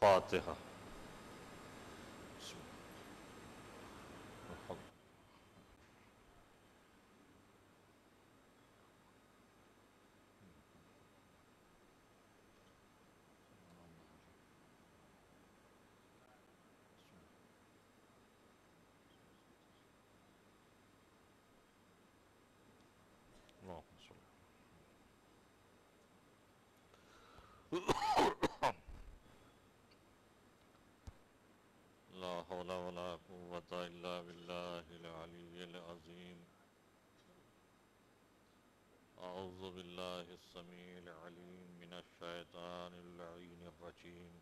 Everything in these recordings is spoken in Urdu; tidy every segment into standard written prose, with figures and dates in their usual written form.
الفاتحة. لا حول ولا قوة إلا بالله العلي العظيم. أعوذ بالله السميع العليم من الشيطان اللعين الرجيم.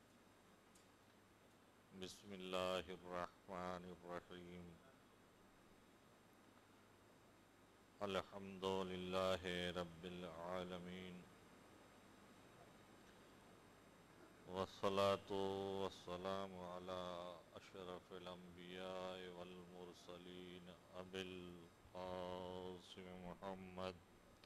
بسم الله الرحمن الرحيم. الحمد لله رب العالمين، والصلاة والسلام على أشرف الأنبياء والمرسلين أبي القاسم محمد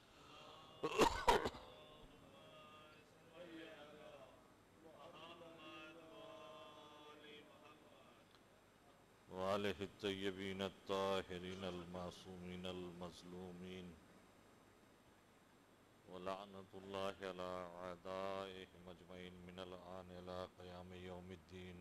وآله الطيبين الطاهرين المعصومين المظلومين، ولعنة الله على أعدائهم أجمعين من الآن إلى قيام يوم الدين.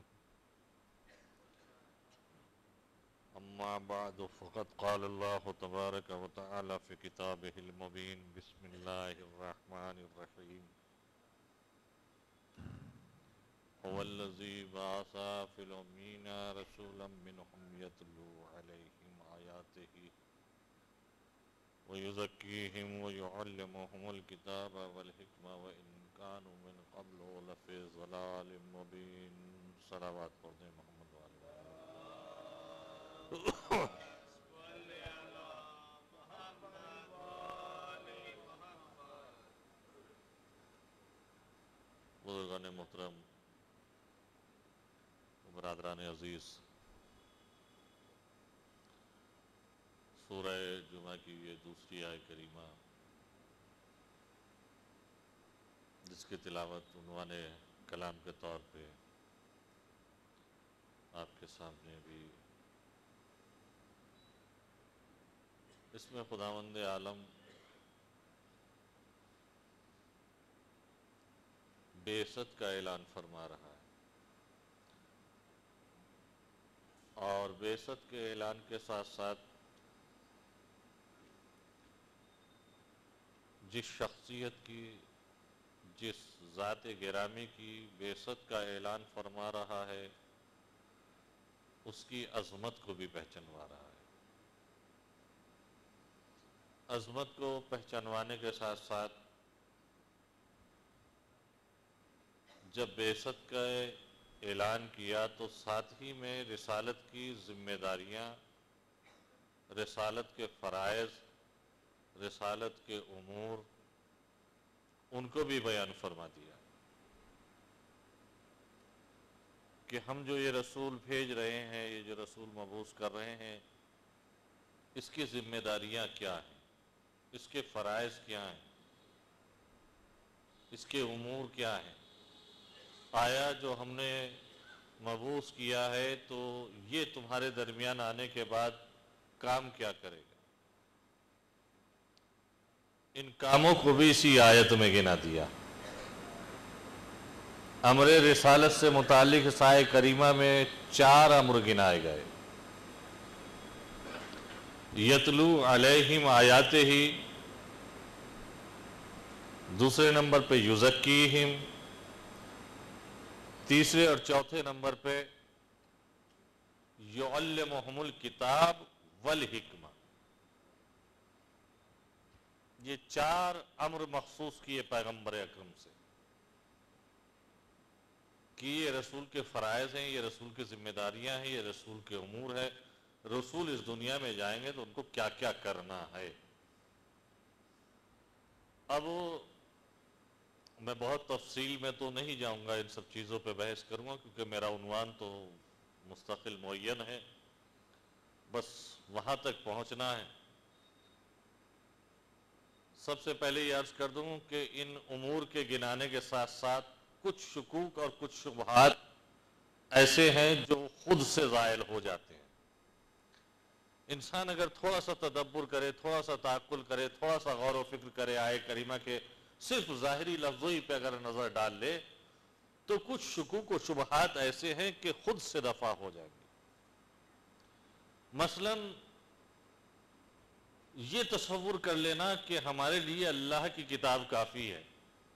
أما بعد، فقد قال الله تبارك وتعالى في كتابه المبين. بسم الله الرحمن الرحيم. هو الذي بعث في الأمين رسولا منهم يتلو عليهم آياته ويزكيهم ويعلمهم الكتاب والحكمة وإن كانوا من قبل لفي ضلال مبين. صلوات پڑھتے ہیں محمد والے. بزرگان محترم، برادران عزیز، سورہ جمعہ کی یہ دوسری آیت کریمہ جس کی تلاوت عنوان کلام کے طور پہ آپ کے سامنے بھی، اس میں خداوند عالم بعثت کا اعلان فرما رہا ہے، اور بعثت کے اعلان کے ساتھ ساتھ جس شخصیت کی، جس ذات گرامی کی بعثت کا اعلان فرما رہا ہے، اس کی عظمت کو بھی پہچانوا رہا ہے. عظمت کو پہچانوانے کے ساتھ ساتھ جب بعثت کا اعلان کیا تو ساتھ ہی میں رسالت کی ذمہ داریاں، رسالت کے فرائض، رسالت کے امور، ان کو بھی بیان فرما دیا کہ ہم جو یہ رسول بھیج رہے ہیں، یہ جو رسول مبعوث کر رہے ہیں، اس کی ذمہ داریاں کیا ہیں، اس کے فرائض کیا ہیں، اس کے امور کیا ہیں. آیا جو ہم نے مبعوث کیا ہے تو یہ تمہارے درمیان آنے کے بعد کام کیا کرے گا. ان کاموں کو بھی اسی آیت میں گنا دیا. امر رسالت سے متعلق اس آیت کریمہ میں 4 امر گنائے گئے. یتلو علیہم آیاتہ، دوسرے نمبر پہ یزکیہم، تیسرے اور چوتھے نمبر پہ یعلمہم الکتاب والحکمہ. یہ 4 امر مخصوص کیے پیغمبر اکرم سے کہ یہ رسول کے فرائض ہیں، یہ رسول کی ذمہ داریاں ہیں، یہ رسول کے امور ہے. رسول اس دنیا میں جائیں گے تو ان کو کیا کیا کرنا ہے. اب میں بہت تفصیل میں تو نہیں جاؤں گا، ان سب چیزوں پہ بحث کروں گا کیونکہ میرا عنوان تو مستقل معین ہے، بس وہاں تک پہنچنا ہے. سب سے پہلے یہ عرض کر دوں کہ ان امور کے گنانے کے ساتھ ساتھ کچھ شکوک اور کچھ شبہات ایسے ہیں جو خود سے زائل ہو جاتے ہیں. انسان اگر تھوڑا سا تدبر کرے، تھوڑا سا تعقل کرے، تھوڑا سا غور و فکر کرے آیے کریمہ کے صرف ظاہری لفظوں ہی پہ اگر نظر ڈال لے تو کچھ شکوک و شبہات ایسے ہیں کہ خود سے دفع ہو جائیں گے. مثلا یہ تصور کر لینا کہ ہمارے لیے اللہ کی کتاب کافی ہے،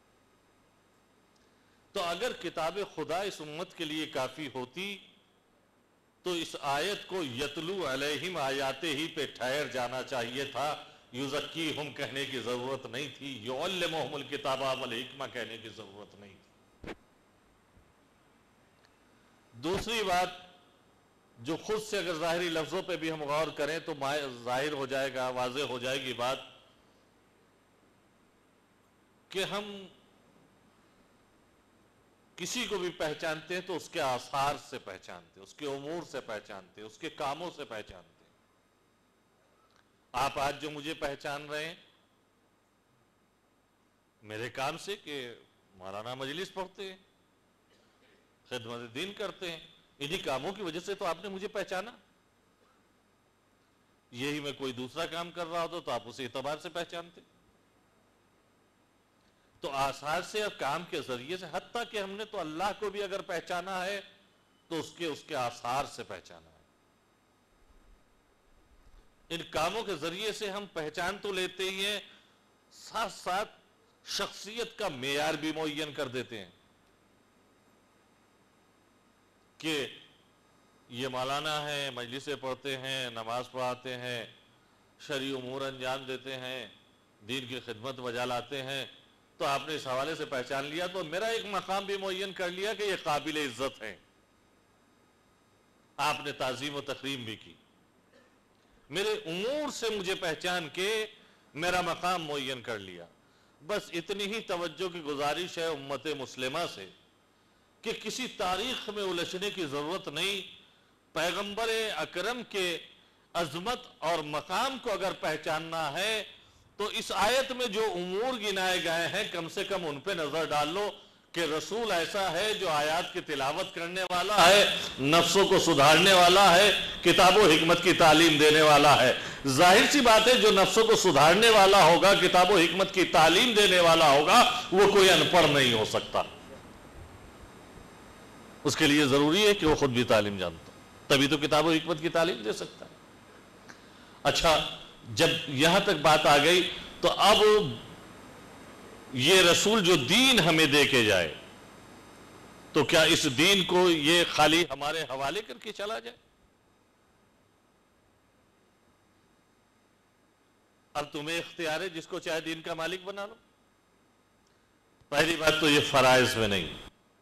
تو اگر کتاب خدا اس امت کے لیے کافی ہوتی تو اس آیت کو یتلو علیہم آیاتہ ہی پہ ٹھہر جانا چاہیے تھا، یزکیہم کہنے کی ضرورت نہیں تھی، یعلمہم الکتاب والحکمہ کہنے کی ضرورت نہیں تھی. دوسری بات جو خود سے اگر ظاہری لفظوں پہ بھی ہم غور کریں تو ظاہر ہو جائے گا، واضح ہو جائے گی بات کہ ہم کسی کو بھی پہچانتے ہیں تو اس کے آثار سے پہچانتے ہیں، اس کے امور سے پہچانتے ہیں، اس کے کاموں سے پہچانتے ہیں. آپ آج جو مجھے پہچان رہے ہیں میرے کام سے کہ مولانا مجلس پڑھتے ہیں، خدمت دین کرتے ہیں، انہی کاموں کی وجہ سے تو آپ نے مجھے پہچانا. یہی میں کوئی دوسرا کام کر رہا ہوتا تو آپ اسی اعتبار سے پہچانتے. تو آثار سے اور کام کے ذریعے سے، حتیٰ کہ ہم نے تو اللہ کو بھی اگر پہچانا ہے تو اس کے آثار سے پہچانا ہے. ان کاموں کے ذریعے سے ہم پہچان تو لیتے ہی ہیں، ساتھ ساتھ شخصیت کا معیار بھی معین کر دیتے ہیں کہ یہ مولانا ہیں، مجلسیں پڑھتے ہیں، نماز پڑھاتے ہیں، شرعی امور انجام دیتے ہیں، دین کی خدمت بجا لاتے ہیں. تو آپ نے اس حوالے سے پہچان لیا تو میرا ایک مقام بھی معین کر لیا کہ یہ قابل عزت ہیں، آپ نے تعظیم و تکریم بھی کی. میرے امور سے مجھے پہچان کے میرا مقام معین کر لیا. بس اتنی ہی توجہ کی گزارش ہے امت مسلمہ سے کہ کسی تاریخ میں الجھنے کی ضرورت نہیں. پیغمبر اکرم کے عظمت اور مقام کو اگر پہچاننا ہے تو اس آیت میں جو امور گنائے گئے ہیں کم سے کم ان پہ نظر ڈال لو کہ رسول ایسا ہے جو آیات کی تلاوت کرنے والا ہے، نفسوں کو سدھارنے والا ہے، کتاب و حکمت کی تعلیم دینے والا ہے. ظاہر سی بات ہے جو نفسوں کو سدھارنے والا ہوگا، کتاب و حکمت کی تعلیم دینے والا ہوگا، وہ کوئی ان پڑھ نہیں ہو سکتا. اس کے لیے ضروری ہے کہ وہ خود بھی تعلیم جانتا، تبھی تو کتاب و حکمت کی تعلیم دے سکتا ہے. اچھا، جب یہاں تک بات آ گئی تو اب یہ رسول جو دین ہمیں دے کے جائے تو کیا اس دین کو یہ خالی ہمارے حوالے کر کے چلا جائے؟ اب تمہیں اختیار ہے، جس کو چاہے دین کا مالک بنا لو. پہلی بات تو یہ فرائض میں نہیں.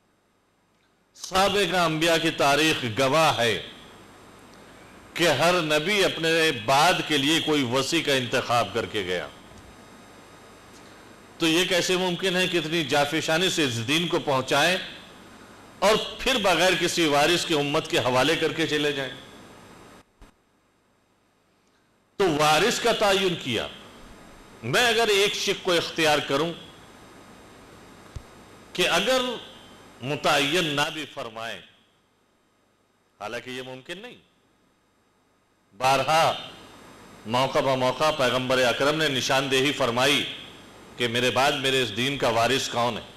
سابقہ انبیاء کی تاریخ گواہ ہے کہ ہر نبی اپنے بعد کے لیے کوئی وصی کا انتخاب کر کے گیا. تو یہ کیسے ممکن ہے کہ اتنی جافشانی سے اس دین کو پہنچائیں اور پھر بغیر کسی وارث کی امت کے حوالے کر کے چلے جائیں؟ تو وارث کا تعین کیا. میں اگر ایک شق کو اختیار کروں کہ اگر متعین نہ بھی فرمائیں، حالانکہ یہ ممکن نہیں، بارہا موقع بہ موقع پیغمبر اکرم نے نشاندہی فرمائی کہ میرے بعد میرے اس دین کا وارث کون ہے.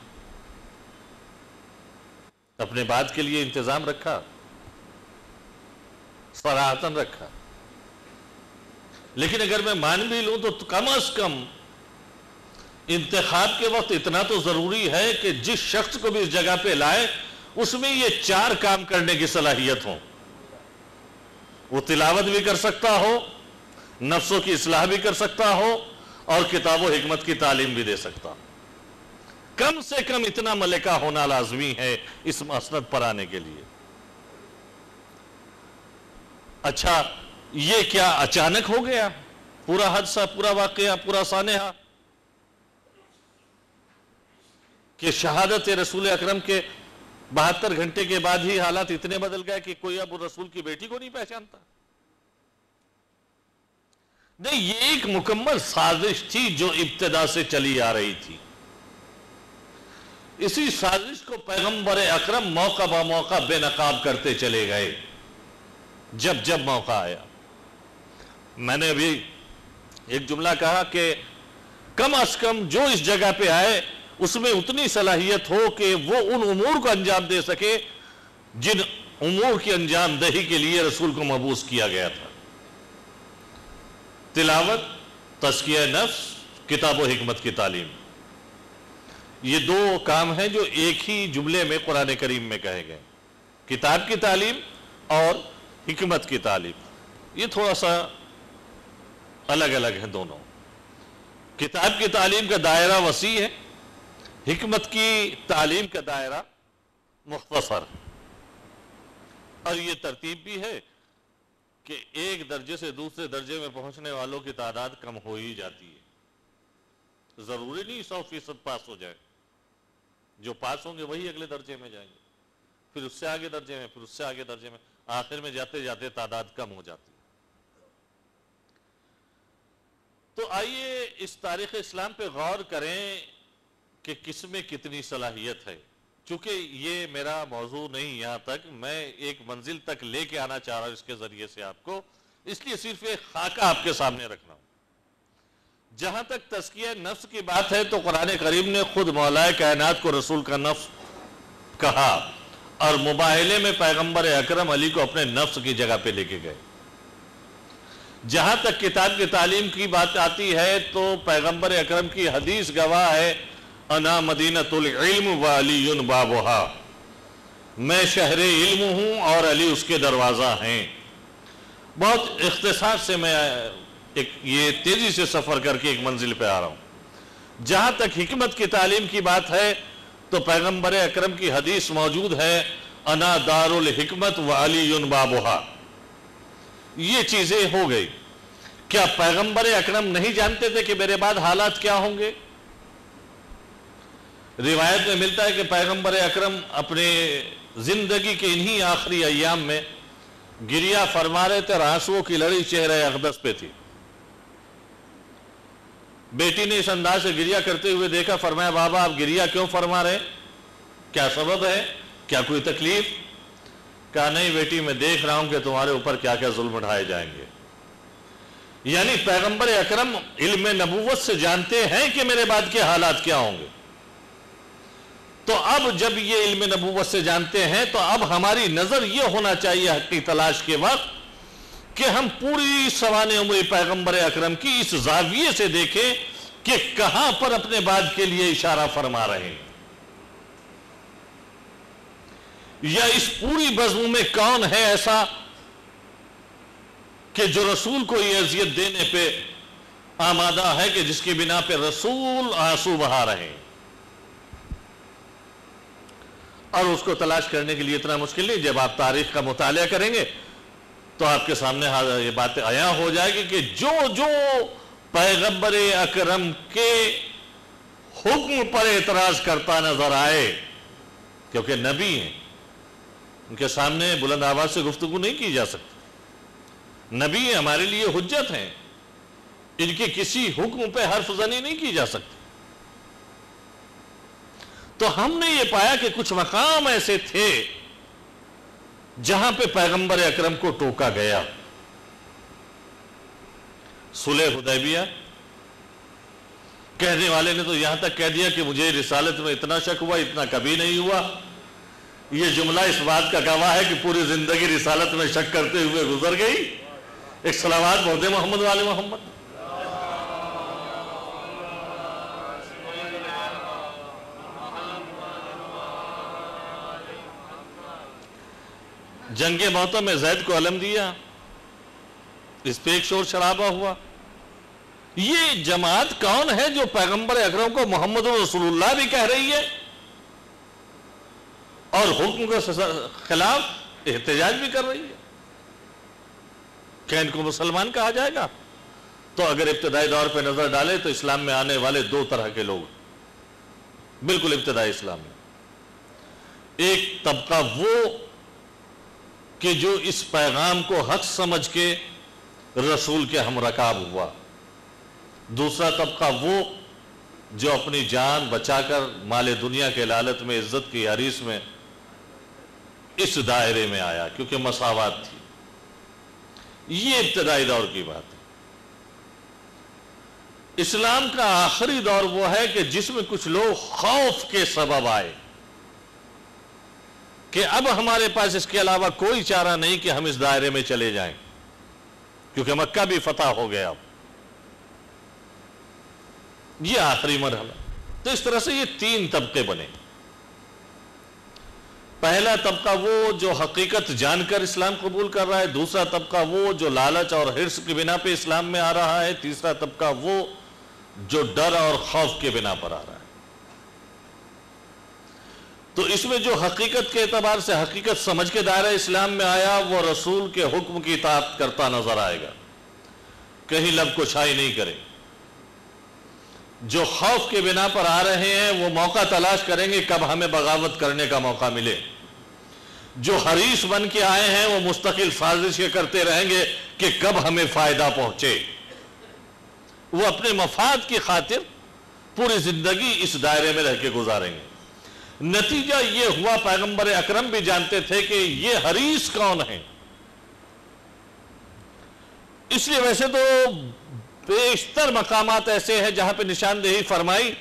اپنے بعد کے لیے انتظام رکھا، صراحتاً رکھا. لیکن اگر میں مان بھی لوں تو کم از کم انتخاب کے وقت اتنا تو ضروری ہے کہ جس شخص کو بھی اس جگہ پہ لائے اس میں یہ 4 کام کرنے کی صلاحیت ہو. وہ تلاوت بھی کر سکتا ہو، نفسوں کی اصلاح بھی کر سکتا ہو، اور کتاب و حکمت کی تعلیم بھی دے سکتا ہو. کم سے کم اتنا ملکہ ہونا لازمی ہے اس مسند پر آنے کے لیے. اچھا، یہ کیا اچانک ہو گیا پورا حادثہ، پورا واقعہ، پورا سانحہ کہ شہادت رسول اکرم کے 72 گھنٹے کے بعد ہی حالات اتنے بدل گئے کہ کوئی اب رسول کی بیٹی کو نہیں پہچانتا؟ نہیں، یہ ایک مکمل سازش تھی جو ابتدا سے چلی آ رہی تھی. اسی سازش کو پیغمبر اکرم موقع بہ موقع بے نقاب کرتے چلے گئے جب جب موقع آیا. میں نے ابھی ایک جملہ کہا کہ کم از کم جو اس جگہ پہ آئے اس میں اتنی صلاحیت ہو کہ وہ ان امور کو انجام دے سکے جن امور کی انجام دہی کے لیے رسول کو مبعوث کیا گیا تھا. تلاوت، تزکیہ نفس، کتاب و حکمت کی تعلیم، یہ دو کام ہیں جو ایک ہی جملے میں قرآن کریم میں کہے گئے. کتاب کی تعلیم اور حکمت کی تعلیم، یہ تھوڑا سا الگ الگ ہیں دونوں. کتاب کی تعلیم کا دائرہ وسیع ہے، حکمت کی تعلیم کا دائرہ مختصر ہے. اور یہ ترتیب بھی ہے کہ ایک درجے سے دوسرے درجے میں پہنچنے والوں کی تعداد کم ہو ہی جاتی ہے. ضروری نہیں 100% پاس ہو جائے. جو پاس ہوں گے وہی اگلے درجے میں جائیں گے، پھر اس سے آگے درجے میں، پھر اس سے آگے درجے میں، آخر میں جاتے جاتے تعداد کم ہو جاتی ہے. تو آئیے اس تاریخ اسلام پہ غور کریں کہ کس میں کتنی صلاحیت ہے. چونکہ یہ میرا موضوع نہیں یہاں تک، میں ایک منزل تک لے کے آنا چاہ رہا ہوں اس کے ذریعے سے آپ کو، اس لیے صرف ایک خاکہ آپ کے سامنے رکھنا ہوں. جہاں تک تزکیہ نفس کی بات ہے تو قرآن کریم نے خود مولا کائنات کو رسول کا نفس کہا اور مباہلے میں پیغمبر اکرم علی کو اپنے نفس کی جگہ پہ لے کے گئے. جہاں تک کتاب کی تعلیم کی بات آتی ہے تو پیغمبر اکرم کی حدیث گواہ ہے، انا مدینۃ العلم وعلی بابھا، میں شہر علم ہوں اور علی اس کے دروازہ ہیں. بہت اختصار سے میں یہ تیزی سے سفر کر کے ایک منزل پہ آ رہا ہوں. جہاں تک حکمت کی تعلیم کی بات ہے تو پیغمبر اکرم کی حدیث موجود ہے، انا دار الحکمت وعلی بابھا. یہ چیزیں ہو گئی. کیا پیغمبر اکرم نہیں جانتے تھے کہ میرے بعد حالات کیا ہوں گے؟ روایت میں ملتا ہے کہ پیغمبر اکرم اپنے زندگی کے انہی آخری ایام میں گریہ فرما رہے تھے اور آنسوؤں کی لڑی چہرہ اقدس پہ تھی. بیٹی نے اس انداز سے گریہ کرتے ہوئے دیکھا، فرمایا بابا آپ گریہ کیوں فرما رہے، کیا سبب ہے، کیا کوئی تکلیف؟ کہا نہیں بیٹی، میں دیکھ رہا ہوں کہ تمہارے اوپر کیا کیا ظلم اٹھائے جائیں گے. یعنی پیغمبر اکرم علم نبوت سے جانتے ہیں کہ میرے بعد کے حالات کیا ہوں گے. تو اب جب یہ علم نبوت سے جانتے ہیں تو اب ہماری نظر یہ ہونا چاہیے حق کی تلاش کے وقت کہ ہم پوری سوانح عمر پیغمبر اکرم کی اس زاویے سے دیکھیں کہ کہاں پر اپنے بعد کے لیے اشارہ فرما رہے ہیں، یا اس پوری بزم میں کون ہے ایسا کہ جو رسول کو یہ اذیت دینے پہ آمادہ ہے کہ جس کی بنا پہ رسول آنسو بہا رہے ہیں. اور اس کو تلاش کرنے کے لیے اتنا مشکل نہیں. جب آپ تاریخ کا مطالعہ کریں گے تو آپ کے سامنے یہ باتیں عیاں ہو جائے گی کہ جو جو پیغمبر اکرم کے حکم پر اعتراض کرتا نظر آئے، کیونکہ نبی ہیں، ان کے سامنے بلند آواز سے گفتگو نہیں کی جا سکتی. نبی ہیں، ہمارے لیے حجت ہیں، ان کے کسی حکم پہ حرف زنی نہیں کی جا سکتی. تو ہم نے یہ پایا کہ کچھ مقام ایسے تھے جہاں پہ پیغمبر اکرم کو ٹوکا گیا. صلح حدیبیہ، کہنے والے نے تو یہاں تک کہہ دیا کہ مجھے رسالت میں اتنا شک ہوا، اتنا کبھی نہیں ہوا. یہ جملہ اس بات کا گواہ ہے کہ پوری زندگی رسالت میں شک کرتے ہوئے گزر گئی. ایک صلوات بہت محمد والے محمد. جنگ موتہ میں زید کو علم دیا، اس پہ ایک شور شرابہ ہوا. یہ جماعت کون ہے جو پیغمبر اکرم کو محمد رسول اللہ بھی کہہ رہی ہے اور حکم کے خلاف احتجاج بھی کر رہی ہے؟ کیا ان کو مسلمان کہا جائے گا؟ تو اگر ابتدائی دور پہ نظر ڈالے تو اسلام میں آنے والے دو طرح کے لوگ، بالکل ابتدائی اسلام میں. ایک طبقہ وہ کہ جو اس پیغام کو حق سمجھ کے رسول کے ہم رکاب ہوا. دوسرا طبقہ وہ جو اپنی جان بچا کر مال دنیا کے لالچ میں، عزت کی حریص میں اس دائرے میں آیا، کیونکہ مساوات تھی۔ یہ ابتدائی دور کی بات ہے۔ اسلام کا آخری دور وہ ہے کہ جس میں کچھ لوگ خوف کے سبب آئے کہ اب ہمارے پاس اس کے علاوہ کوئی چارہ نہیں کہ ہم اس دائرے میں چلے جائیں، کیونکہ مکہ بھی فتح ہو گیا اب۔ یہ آخری مرحلہ۔ تو اس طرح سے یہ 3 طبقے بنے۔ پہلا طبقہ وہ جو حقیقت جان کر اسلام قبول کر رہا ہے، دوسرا طبقہ وہ جو لالچ اور حرص کی بنا پہ اسلام میں آ رہا ہے، تیسرا طبقہ وہ جو ڈر اور خوف کے بنا پر آ رہا ہے۔ تو اس میں جو حقیقت کے اعتبار سے حقیقت سمجھ کے دائرہ اسلام میں آیا، وہ رسول کے حکم کی اطاعت کرتا نظر آئے گا، کہیں لب کشائی نہیں کرے۔ جو خوف کے بنا پر آ رہے ہیں وہ موقع تلاش کریں گے کب ہمیں بغاوت کرنے کا موقع ملے۔ جو حریص بن کے آئے ہیں وہ مستقل سازشیں کرتے رہیں گے کہ کب ہمیں فائدہ پہنچے۔ وہ اپنے مفاد کی خاطر پوری زندگی اس دائرے میں رہ کے گزاریں گے۔ نتیجہ یہ ہوا، پیغمبر اکرم بھی جانتے تھے کہ یہ حریص کون ہے۔ اس لیے ویسے تو بیشتر مقامات ایسے ہیں جہاں پہ نشاندہی فرمائی،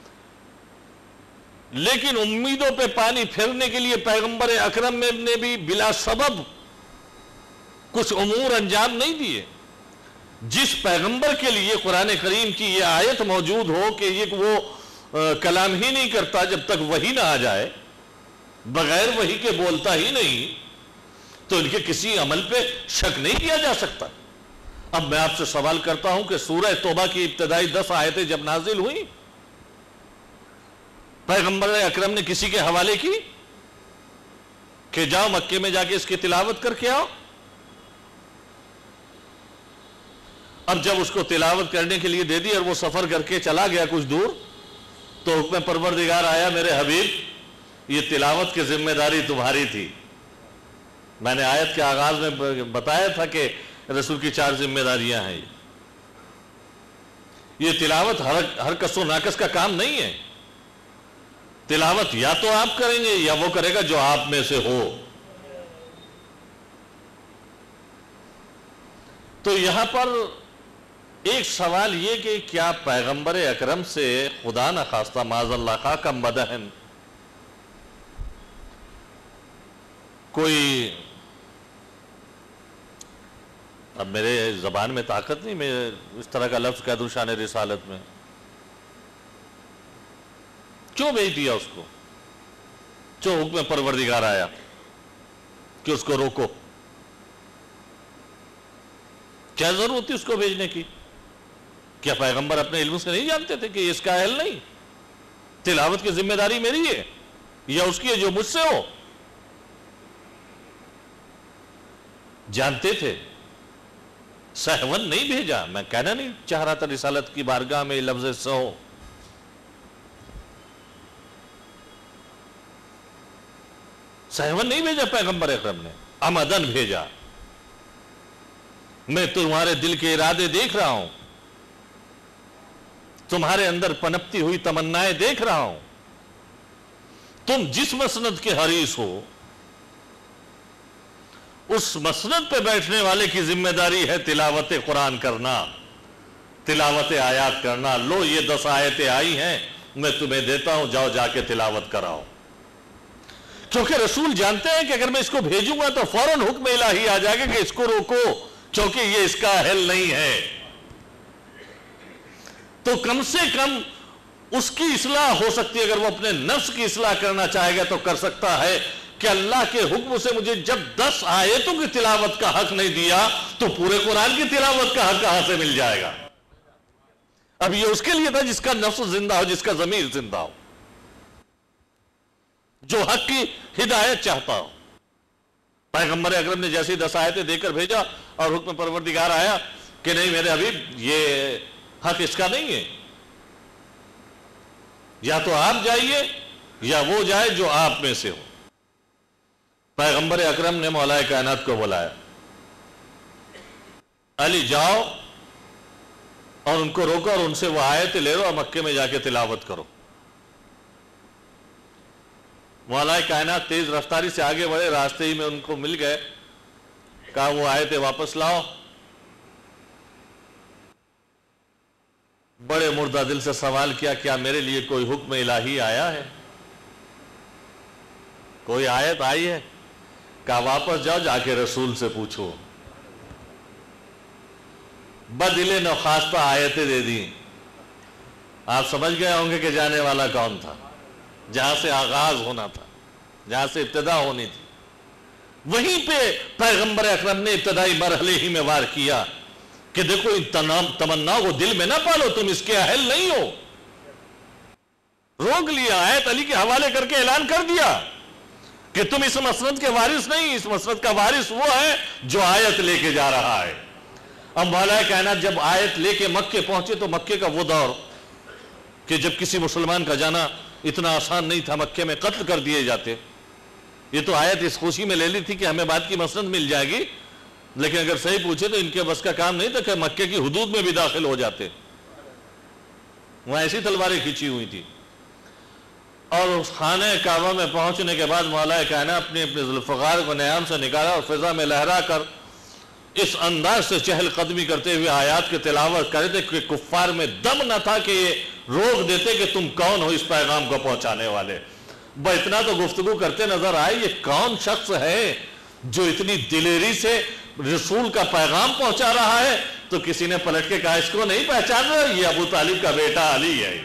لیکن امیدوں پہ پانی پھیرنے کے لیے پیغمبر اکرم نے بھی بلا سبب کچھ امور انجام نہیں دیے۔ جس پیغمبر کے لیے قرآن کریم کی یہ آیت موجود ہو کہ یہ وہ کلام ہی نہیں کرتا جب تک وحی نہ آ جائے، بغیر وحی کے بولتا ہی نہیں، تو ان کے کسی عمل پہ شک نہیں کیا جا سکتا۔ اب میں آپ سے سوال کرتا ہوں کہ سورہ توبہ کی ابتدائی 10 آیتیں جب نازل ہوئیں، پیغمبر اکرم نے کسی کے حوالے کی کہ جاؤ مکے میں جا کے اس کی تلاوت کر کے آؤ؟ اب جب اس کو تلاوت کرنے کے لیے دے دی اور وہ سفر کر کے چلا گیا کچھ دور، تو حکم پروردگار آیا، میرے حبیب یہ تلاوت کی ذمہ داری تمہاری تھی۔ میں نے آیت کے آغاز میں بتایا تھا کہ رسول کی 4 ذمہ داریاں ہیں۔ یہ تلاوت ہر کس و ناکس کا کام نہیں ہے۔ تلاوت یا تو آپ کریں گے یا وہ کرے گا جو آپ میں سے ہو۔ تو یہاں پر ایک سوال یہ کہ کیا پیغمبر اکرم سے خدا نخواستہ معاذ اللہ خاکم بدہن کوئی، اب میرے زبان میں طاقت نہیں، میں اس طرح کا لفظ کہہ دوں شان رسالت میں، کیوں بھیج دیا اس کو؟ جو حکم پروردگار آیا کہ اس کو روکو، کیا ضرورت تھی اس کو بھیجنے کی؟ کیا پیغمبر اپنے علم سے نہیں جانتے تھے کہ اس کا اہل نہیں؟ تلاوت کی ذمہ داری میری ہے یا اس کی ہے جو مجھ سے ہو؟ جانتے تھے، سہون نہیں بھیجا۔ میں کہنا نہیں چاہ رہا تھا رسالت کی بارگاہ میں لفظ سہو، سہون نہیں بھیجا پیغمبر اکرم نے، عمدن بھیجا۔ میں تمہارے دل کے ارادے دیکھ رہا ہوں، تمہارے اندر پنپتی ہوئی تمنائیں دیکھ رہا ہوں۔ تم جس مسند کے حریص ہو اس مسند پہ بیٹھنے والے کی ذمہ داری ہے تلاوت قرآن کرنا، تلاوت آیات کرنا۔ لو یہ 10 آیتیں آئی ہیں، میں تمہیں دیتا ہوں، جاؤ جا کے تلاوت کراؤ۔ کیونکہ رسول جانتے ہیں کہ اگر میں اس کو بھیجوں گا تو فوراً حکم الہی آ جائے گا کہ اس کو روکو، کیونکہ یہ اس کا اہل نہیں ہے۔ تو کم سے کم اس کی اصلاح ہو سکتی ہے، اگر وہ اپنے نفس کی اصلاح کرنا چاہے گا تو کر سکتا ہے کہ اللہ کے حکم سے مجھے جب 10 آیتوں کی تلاوت کا حق نہیں دیا تو پورے قرآن کی تلاوت کا حق کہاں سے مل جائے گا؟ اب یہ اس کے لیے تھا جس کا نفس زندہ ہو، جس کا ضمیر زندہ ہو، جو حق کی ہدایت چاہتا ہو۔ پیغمبر اکرم نے جیسی 10 آیتیں دے کر بھیجا اور حکم پروردگار آیا کہ نہیں میرے حبیب یہ حق اس کا نہیں ہے، یا تو آپ جائیے یا وہ جائے جو آپ میں سے ہو۔ پیغمبر اکرم نے مولا کائنات کو بلایا، علی جاؤ اور ان کو روکو اور ان سے وہ آیتیں لے لو اور مکے میں جا کے تلاوت کرو۔ مولا کائنات تیز رفتاری سے آگے بڑھے، راستے ہی میں ان کو مل گئے، کہا وہ آیتیں واپس لاؤ۔ بڑے مردہ دل سے سوال کیا، کیا میرے لیے کوئی حکم الہی آیا ہے؟ کوئی آیت آئی ہے؟ کہا واپس جاؤ، جا کے رسول سے پوچھو۔ بدلے نخواستہ آیتیں دے دی۔ آپ سمجھ گئے ہوں گے کہ جانے والا کون تھا، جہاں سے آغاز ہونا تھا، جہاں سے ابتدا ہونی تھی، وہیں پہ پیغمبر اکرم نے ابتدائی مرحلے ہی میں وار کیا کہ دیکھو ان تمنا کو دل میں نہ پالو، تم اس کے اہل نہیں ہو۔ روک لیا، آیت علی کے حوالے کر کے اعلان کر دیا کہ تم اس مسند کے وارث نہیں، اس مسند کا وارث وہ ہے جو آیت لے کے جا رہا ہے۔ اب مولا کائنات جب آیت لے کے مکے پہنچے تو مکے کا وہ دور کہ جب کسی مسلمان کا جانا اتنا آسان نہیں تھا، مکے میں قتل کر دیے جاتے۔ یہ تو آیت اس خوشی میں لے لی تھی کہ ہمیں بعد کی مسند مل جائے گی، لیکن اگر صحیح پوچھے تو ان کے بس کا کام نہیں تھا کہ مکے کی حدود میں بھی داخل ہو جاتے۔ وہاں ایسی تلواریں کھینچی ہوئی تھی۔ اور اس خانہ کعبہ میں پہنچنے کے بعد مولا کائنات اپنے ذوالفقار کو نیام سے نکالا اور فضا میں لہرا کر اس انداز سے چہل قدمی کرتے ہوئے آیات کی تلاوت کرتے کہ کفار میں دم نہ تھا کہ یہ روک دیتے کہ تم کون ہو اس پیغام کو پہنچانے والے۔ اتنا تو گفتگو کرتے نظر آئے، یہ کون شخص ہے جو اتنی دلیری سے رسول کا پیغام پہنچا رہا ہے؟ تو کسی نے پلٹ کے کہا اس کو نہیں پہچان رہا، یہ ابو طالب کا بیٹا علی ہے۔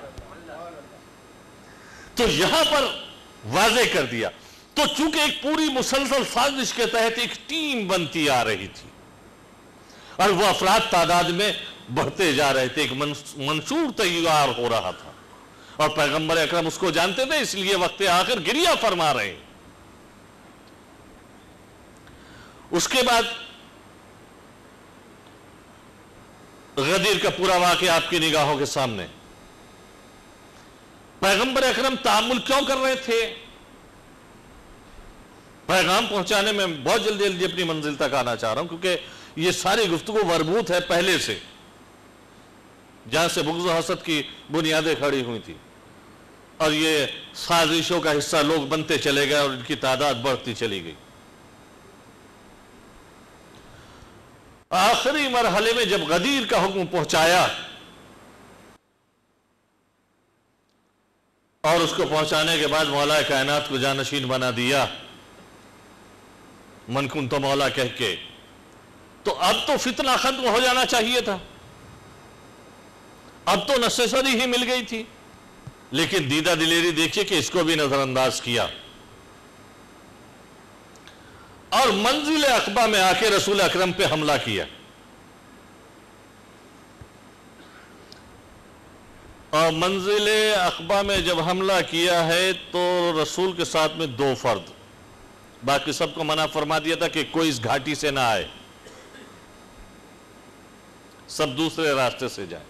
تو یہاں پر واضح کر دیا۔ تو چونکہ ایک پوری مسلسل سازش کے تحت ایک ٹیم بنتی آ رہی تھی اور وہ افراد تعداد میں بڑھتے جا رہے تھے، ایک منشور تیار ہو رہا تھا اور پیغمبر اکرم اس کو جانتے تھے، اس لیے وقت آخر گریہ فرما رہے۔ اس کے بعد غدیر کا پورا واقعہ آپ کی نگاہوں کے سامنے۔ پیغمبر اکرم تعامل کیوں کر رہے تھے؟ پیغام پہنچانے میں بہت جلدی اپنی منزل تک آنا چاہ رہا ہوں، کیونکہ یہ ساری گفتگو مربوط ہے پہلے سے، جہاں سے بغض و حسد کی بنیادیں کھڑی ہوئی تھی اور یہ سازشوں کا حصہ لوگ بنتے چلے گئے اور ان کی تعداد بڑھتی چلی گئی۔ آخری مرحلے میں جب غدیر کا حکم پہنچایا اور اس کو پہنچانے کے بعد مولا کائنات کو جانشین بنا دیا، من کنت مولا کہہ کے، تو اب تو فتنہ ختم ہو جانا چاہیے تھا، اب تو نسیسری ہی مل گئی تھی، لیکن دیدہ دلیری دیکھیے کہ اس کو بھی نظر انداز کیا اور منزل عقبہ میں آ کے رسول اکرم پہ حملہ کیا۔ اور منزل عقبہ میں جب حملہ کیا ہے تو رسول کے ساتھ میں 2 فرد، باقی سب کو منع فرما دیا تھا کہ کوئی اس گھاٹی سے نہ آئے، سب دوسرے راستے سے جائیں۔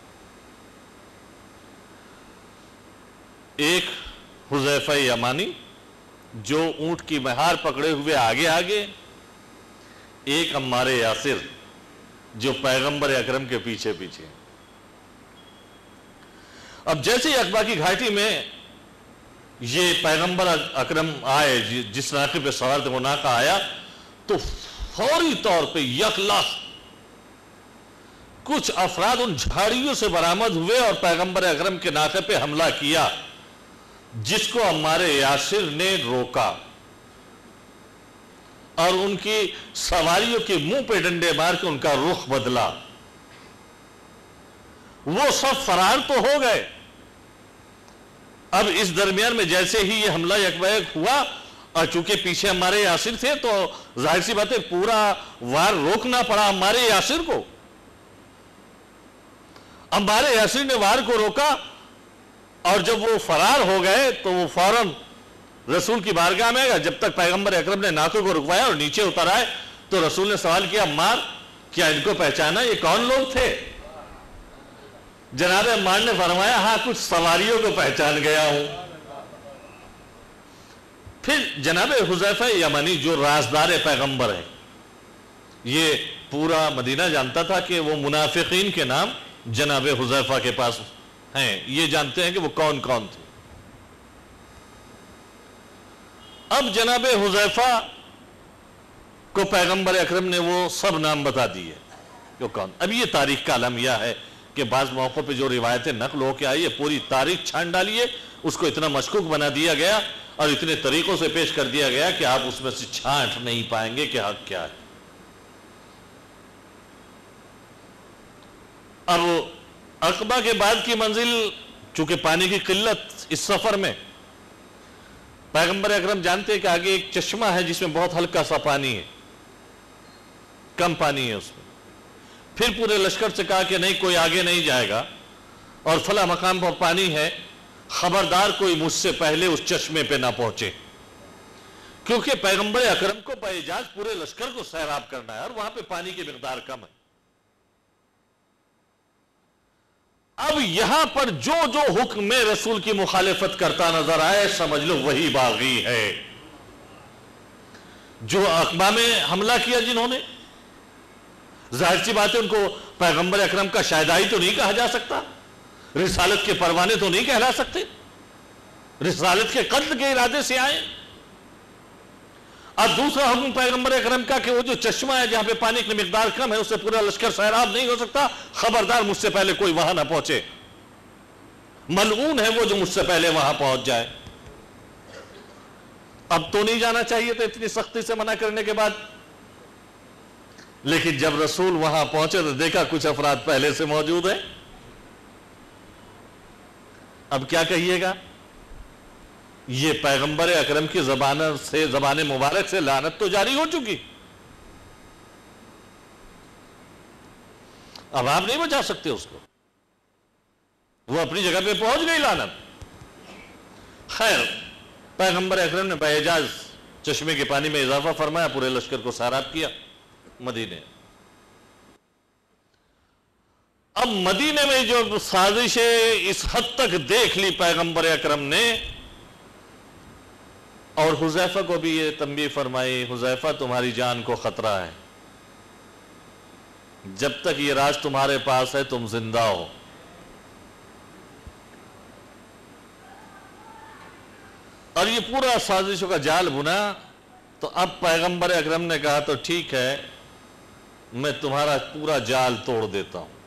ایک حذیفہ یمانی جو اونٹ کی مہار پکڑے ہوئے آگے آگے، ایک عمار یاسر جو پیغمبر اکرم کے پیچھے پیچھے۔ اب جیسے ہی عقبہ کی گھاٹی میں یہ پیغمبر اکرم آئے، جس ناقے پہ سوار تھے وہ ناقہ آیا، تو فوری طور پہ یکلخ کچھ افراد ان جھاڑیوں سے برآمد ہوئے اور پیغمبر اکرم کے ناقے پہ حملہ کیا، جس کو عمار یاسر نے روکا اور ان کی سواریوں کے منہ پہ ڈنڈے مار کے ان کا رخ بدلا۔ وہ سب فرار تو ہو گئے۔ اب اس درمیان میں جیسے ہی یہ حملہ یک بیک ہوا اور چونکہ پیچھے ہمارے یاسر تھے تو ظاہر سی بات ہے پورا وار روکنا پڑا ہمارے یاسر کو۔ ہمارے یاسر نے وار کو روکا اور جب وہ فرار ہو گئے تو وہ فوراً رسول کی بارگاہ میں گیا۔ جب تک پیغمبر اکرم نے ناقے کو رکوایا اور نیچے اتر آئے تو رسول نے سوال کیا، عمار کیا ان کو پہچانا، یہ کون لوگ تھے؟ جناب عمار نے فرمایا ہاں کچھ سواریوں کو پہچان گیا ہوں۔ پھر جناب حذیفہ یمانی جو رازدار پیغمبر ہیں، یہ پورا مدینہ جانتا تھا کہ وہ منافقین کے نام جناب حذیفہ کے پاس ہیں، یہ جانتے ہیں کہ وہ کون کون تھے۔ اب جناب حذیفہ کو پیغمبر اکرم نے وہ سب نام بتا دیے کہ کون۔ اب یہ تاریخ کا المیہ ہے کہ بعض موقع پہ جو روایتیں نقل ہو کے آئی ہے پوری تاریخ چھان ڈالیے، اس کو اتنا مشکوک بنا دیا گیا اور اتنے طریقوں سے پیش کر دیا گیا کہ آپ اس میں سے چھانٹ نہیں پائیں گے کہ حق کیا ہے۔ اب عقبہ کے بعد کی منزل، چونکہ پانی کی قلت اس سفر میں، پیغمبر اکرم جانتے ہیں کہ آگے ایک چشمہ ہے جس میں بہت ہلکا سا پانی ہے، کم پانی ہے اس میں۔ پھر پورے لشکر سے کہا کہ نہیں، کوئی آگے نہیں جائے گا اور فلاں مقام پر پانی ہے، خبردار کوئی مجھ سے پہلے اس چشمے پہ نہ پہنچے، کیونکہ پیغمبر اکرم کو باعجاز پورے لشکر کو سیراب کرنا ہے اور وہاں پہ پانی کی مقدار کم ہے۔ اب یہاں پر جو جو حکم رسول کی مخالفت کرتا نظر آئے سمجھ لو وہی باغی ہے۔ جو عقبہ میں حملہ کیا جنہوں نے، ظاہر سی بات ہے ان کو پیغمبر اکرم کا شہدائی تو نہیں کہا جا سکتا، رسالت کے پروانے تو نہیں کہلا سکتے، رسالت کے قتل کے ارادے سے آئے۔ اب دوسرا حکم پیغمبر اکرم کا کہ وہ جو چشمہ ہے جہاں پہ پانی کی مقدار کم ہے اس سے پورا لشکر سیراب نہیں ہو سکتا، خبردار مجھ سے پہلے کوئی وہاں نہ پہنچے، ملعون ہے وہ جو مجھ سے پہلے وہاں پہنچ جائے۔ اب تو نہیں جانا چاہیے تھا اتنی سختی سے منع کرنے کے بعد، لیکن جب رسول وہاں پہنچے تو دیکھا کچھ افراد پہلے سے موجود ہیں۔ اب کیا کہیے گا؟ یہ پیغمبر اکرم کی زبان مبارک سے لعنت تو جاری ہو چکی، اب آپ نہیں بچا سکتے اس کو، وہ اپنی جگہ پہ پہنچ گئی لعنت۔ خیر، پیغمبر اکرم نے باعجاز چشمے کے پانی میں اضافہ فرمایا، پورے لشکر کو سیراب کیا مدینے۔ اب مدینے میں جو سازشیں اس حد تک دیکھ لی پیغمبر اکرم نے، اور حذیفہ کو بھی یہ تنبیہ فرمائی، حذیفہ تمہاری جان کو خطرہ ہے، جب تک یہ راز تمہارے پاس ہے تم زندہ ہو۔ اور یہ پورا سازشوں کا جال بنا، تو اب پیغمبر اکرم نے کہا تو ٹھیک ہے، میں تمہارا پورا جال توڑ دیتا ہوں۔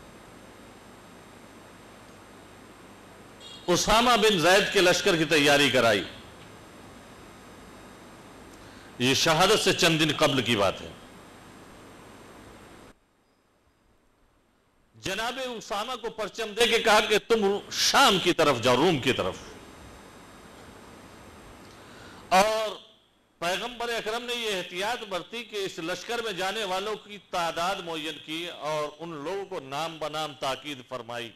اسامہ بن زید کے لشکر کی تیاری کرائی، یہ شہادت سے چند دن قبل کی بات ہے۔ جناب اسامہ کو پرچم دے کے کہا کہ تم شام کی طرف جاؤ، روم کی طرف، اور پیغمبر اکرم نے یہ احتیاط برتی کہ اس لشکر میں جانے والوں کی تعداد معین کی اور ان لوگوں کو نام بنام تاکید فرمائی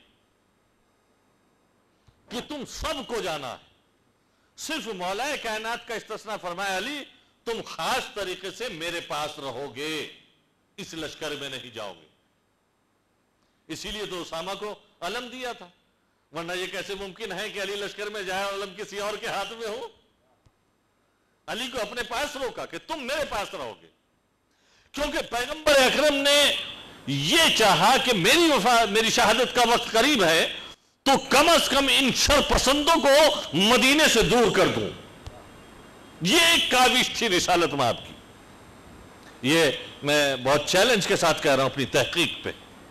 کہ تم سب کو جانا ہے، صرف مولا کائنات کا استثناء فرمایا علی تم خاص طریقے سے میرے پاس رہو گے، اس لشکر میں نہیں جاؤ گے۔ اسی لیے تو اسامہ کو علم دیا تھا، ورنہ یہ کیسے ممکن ہے کہ علی لشکر میں جائے اور علم کسی اور کے ہاتھ میں ہو؟ علی کو اپنے پاس روکا کہ تم میرے پاس رہو گے، کیونکہ پیغمبر اکرم نے یہ چاہا کہ میری شہادت کا وقت قریب ہے تو کم از کم ان شر پسندوں کو مدینے سے دور کر دوں۔ یہ ایک کاوش تھی رسالت میں آپ کی، یہ میں بہت چیلنج کے ساتھ کہہ رہا ہوں اپنی تحقیق پہ،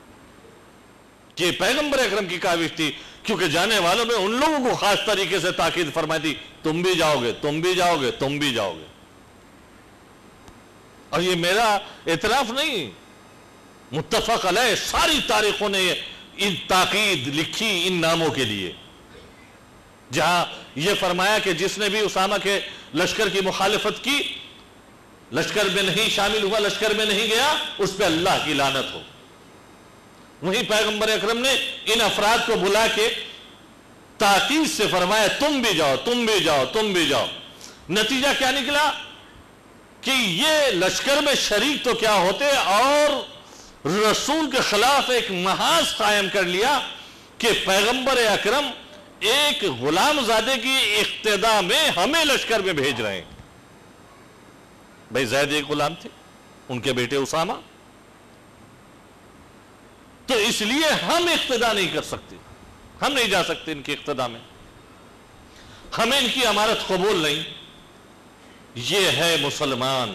کہ پیغمبر اکرم کی کاوش تھی، کیونکہ جانے والوں میں ان لوگوں کو خاص طریقے سے تاکید فرمائی تھی تم بھی جاؤ گے، تم بھی جاؤ گے، تم بھی جاؤ گے۔ اور یہ میرا اعتراف نہیں، متفق علیہ ساری تاریخوں نے ان تاکید لکھی ان ناموں کے لیے، جہاں یہ فرمایا کہ جس نے بھی اسامہ کے لشکر کی مخالفت کی، لشکر میں نہیں شامل ہوا، لشکر میں نہیں گیا، اس پہ اللہ کی لعنت ہو۔ وہیں پیغمبر اکرم نے ان افراد کو بلا کے تاکید سے فرمایا تم بھی جاؤ، تم بھی جاؤ، تم بھی جاؤ۔ نتیجہ کیا نکلا کہ یہ لشکر میں شریک تو کیا ہوتے، اور رسول کے خلاف ایک محاذ قائم کر لیا کہ پیغمبر اکرم ایک غلام زادے کی اقتدا میں ہمیں لشکر میں بھیج رہے ہیں۔ بھائی زید ایک غلام تھے، ان کے بیٹے اسامہ، تو اس لیے ہم اقتدا نہیں کر سکتے، ہم نہیں جا سکتے ان کی اقتدا میں، ہمیں ان کی امارت قبول نہیں۔ یہ ہے مسلمان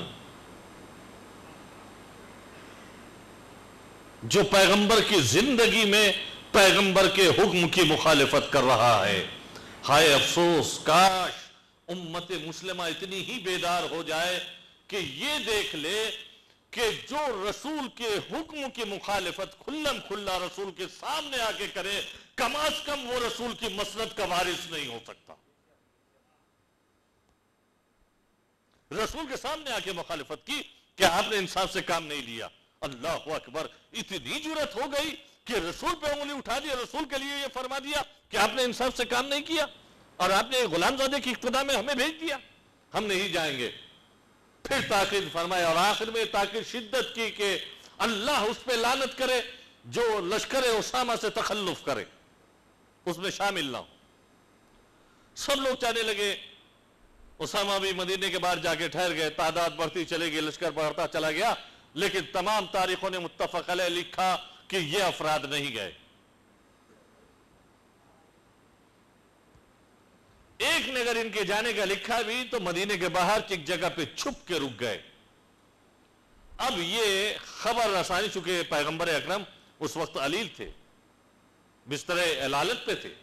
جو پیغمبر کی زندگی میں پیغمبر کے حکم کی مخالفت کر رہا ہے۔ ہائے افسوس، کاش امت مسلمہ اتنی ہی بیدار ہو جائے کہ یہ دیکھ لے کہ جو رسول کے حکم کی مخالفت کھلم کھلا رسول کے سامنے آ کے کرے، کم از کم وہ رسول کی مسند کا وارث نہیں ہو سکتا۔ رسول کے سامنے آ کے مخالفت کی کہ آپ نے انصاف سے کام نہیں لیا، اللہ اکبر، اتنی جرأت ہو گئی کہ رسول پہ انگلی اٹھا دیا، رسول کے لیے یہ فرما دیا کہ آپ نے انصاف سے کام نہیں کیا اور آپ نے غلام زادے کی اقتدا میں ہمیں بھیج دیا، ہم نہیں جائیں گے۔ پھر تاکید فرمائے اور آخر میں تاکید شدت کی کہ اللہ اس پہ لعنت کرے جو لشکر اسامہ سے تخلف کرے، اس میں شامل نہ ہو۔ سب لوگ چاہنے لگے، اسامہ بھی مدینے کے باہر جا کے ٹھہر گئے، تعداد بڑھتی چلے گئی، لشکر بڑھتا چلا گیا، لیکن تمام تاریخوں نے متفق علیہ لکھا کہ یہ افراد نہیں گئے۔ ایک نے اگر ان کے جانے کا لکھا بھی تو مدینے کے باہر کی ایک جگہ پہ چھپ کے رک گئے۔ اب یہ خبر رسانی، چونکہ پیغمبر اکرم اس وقت علیل تھے، بستر علالت پہ تھے،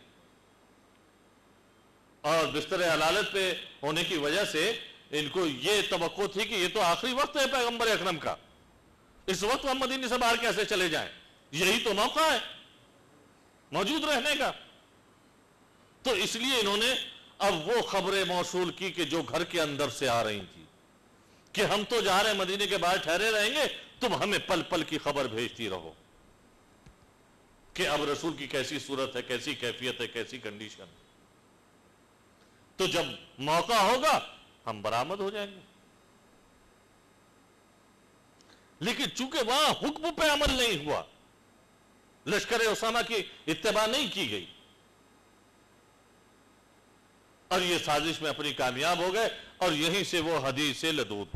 اور بستر علالت پہ ہونے کی وجہ سے ان کو یہ توقع تھی کہ یہ تو آخری وقت ہے پیغمبر اکرم کا، اس وقت ہم مدینے سے باہر کیسے چلے جائیں، یہی تو موقع ہے موجود رہنے کا۔ تو اس لیے انہوں نے اب وہ خبریں موصول کی کہ جو گھر کے اندر سے آ رہی تھی کہ ہم تو جا رہے ہیں مدینے کے باہر ٹھہرے رہیں گے، تم ہمیں پل پل کی خبر بھیجتی رہو کہ اب رسول کی کیسی صورت ہے، کیسی کیفیت ہے، کیسی کنڈیشن، تو جب موقع ہوگا ہم برآمد ہو جائیں گے۔ لیکن چونکہ وہاں حکم پہ عمل نہیں ہوا، لشکر اسامہ کی اتباع نہیں کی گئی، اور یہ سازش میں اپنی کامیاب ہو گئے، اور یہیں سے وہ حدیث لدود۔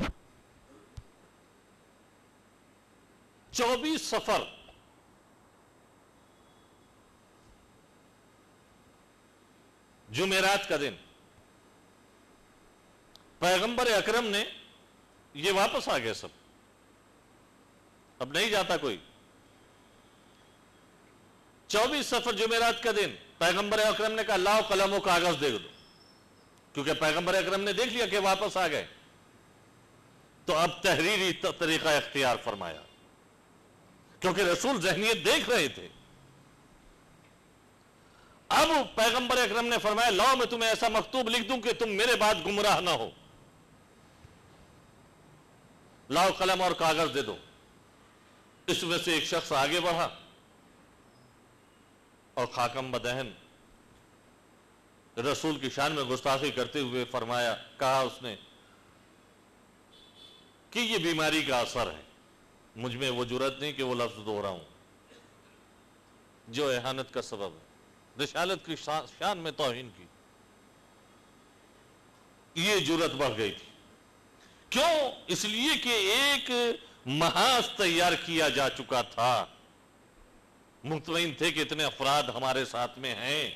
24 صفر جمعرات کا دن پیغمبر اکرم نے، یہ واپس آ گئے سب، اب نہیں جاتا کوئی۔ 24 صفر جمعرات کا دن پیغمبر اکرم نے کہا لاؤ قلم و کاغذ دے دو، کیونکہ پیغمبر اکرم نے دیکھ لیا کہ واپس آ گئے، تو اب تحریری طریقہ اختیار فرمایا، کیونکہ رسول ذہنیت دیکھ رہے تھے۔ اب پیغمبر اکرم نے فرمایا لاؤ میں تمہیں ایسا مکتوب لکھ دوں کہ تم میرے بعد گمراہ نہ ہو، لاؤ قلم اور کاغذ دے دو۔ اس میں سے ایک شخص آگے بڑھا اور خاکم بدہن رسول کی شان میں گستاخی کرتے ہوئے فرمایا، کہا اس نے کہ یہ بیماری کا اثر ہے، مجھ میں وہ جرأت نہیں کہ وہ لفظ دوہراؤں جو اہانت کا سبب ہے، رسالت کی شان میں توہین کی، یہ جرأت بڑھ گئی تھی۔ کیوں؟ اس لیے کہ ایک محاذ تیار کیا جا چکا تھا، مطمئن تھے کہ اتنے افراد ہمارے ساتھ میں ہیں،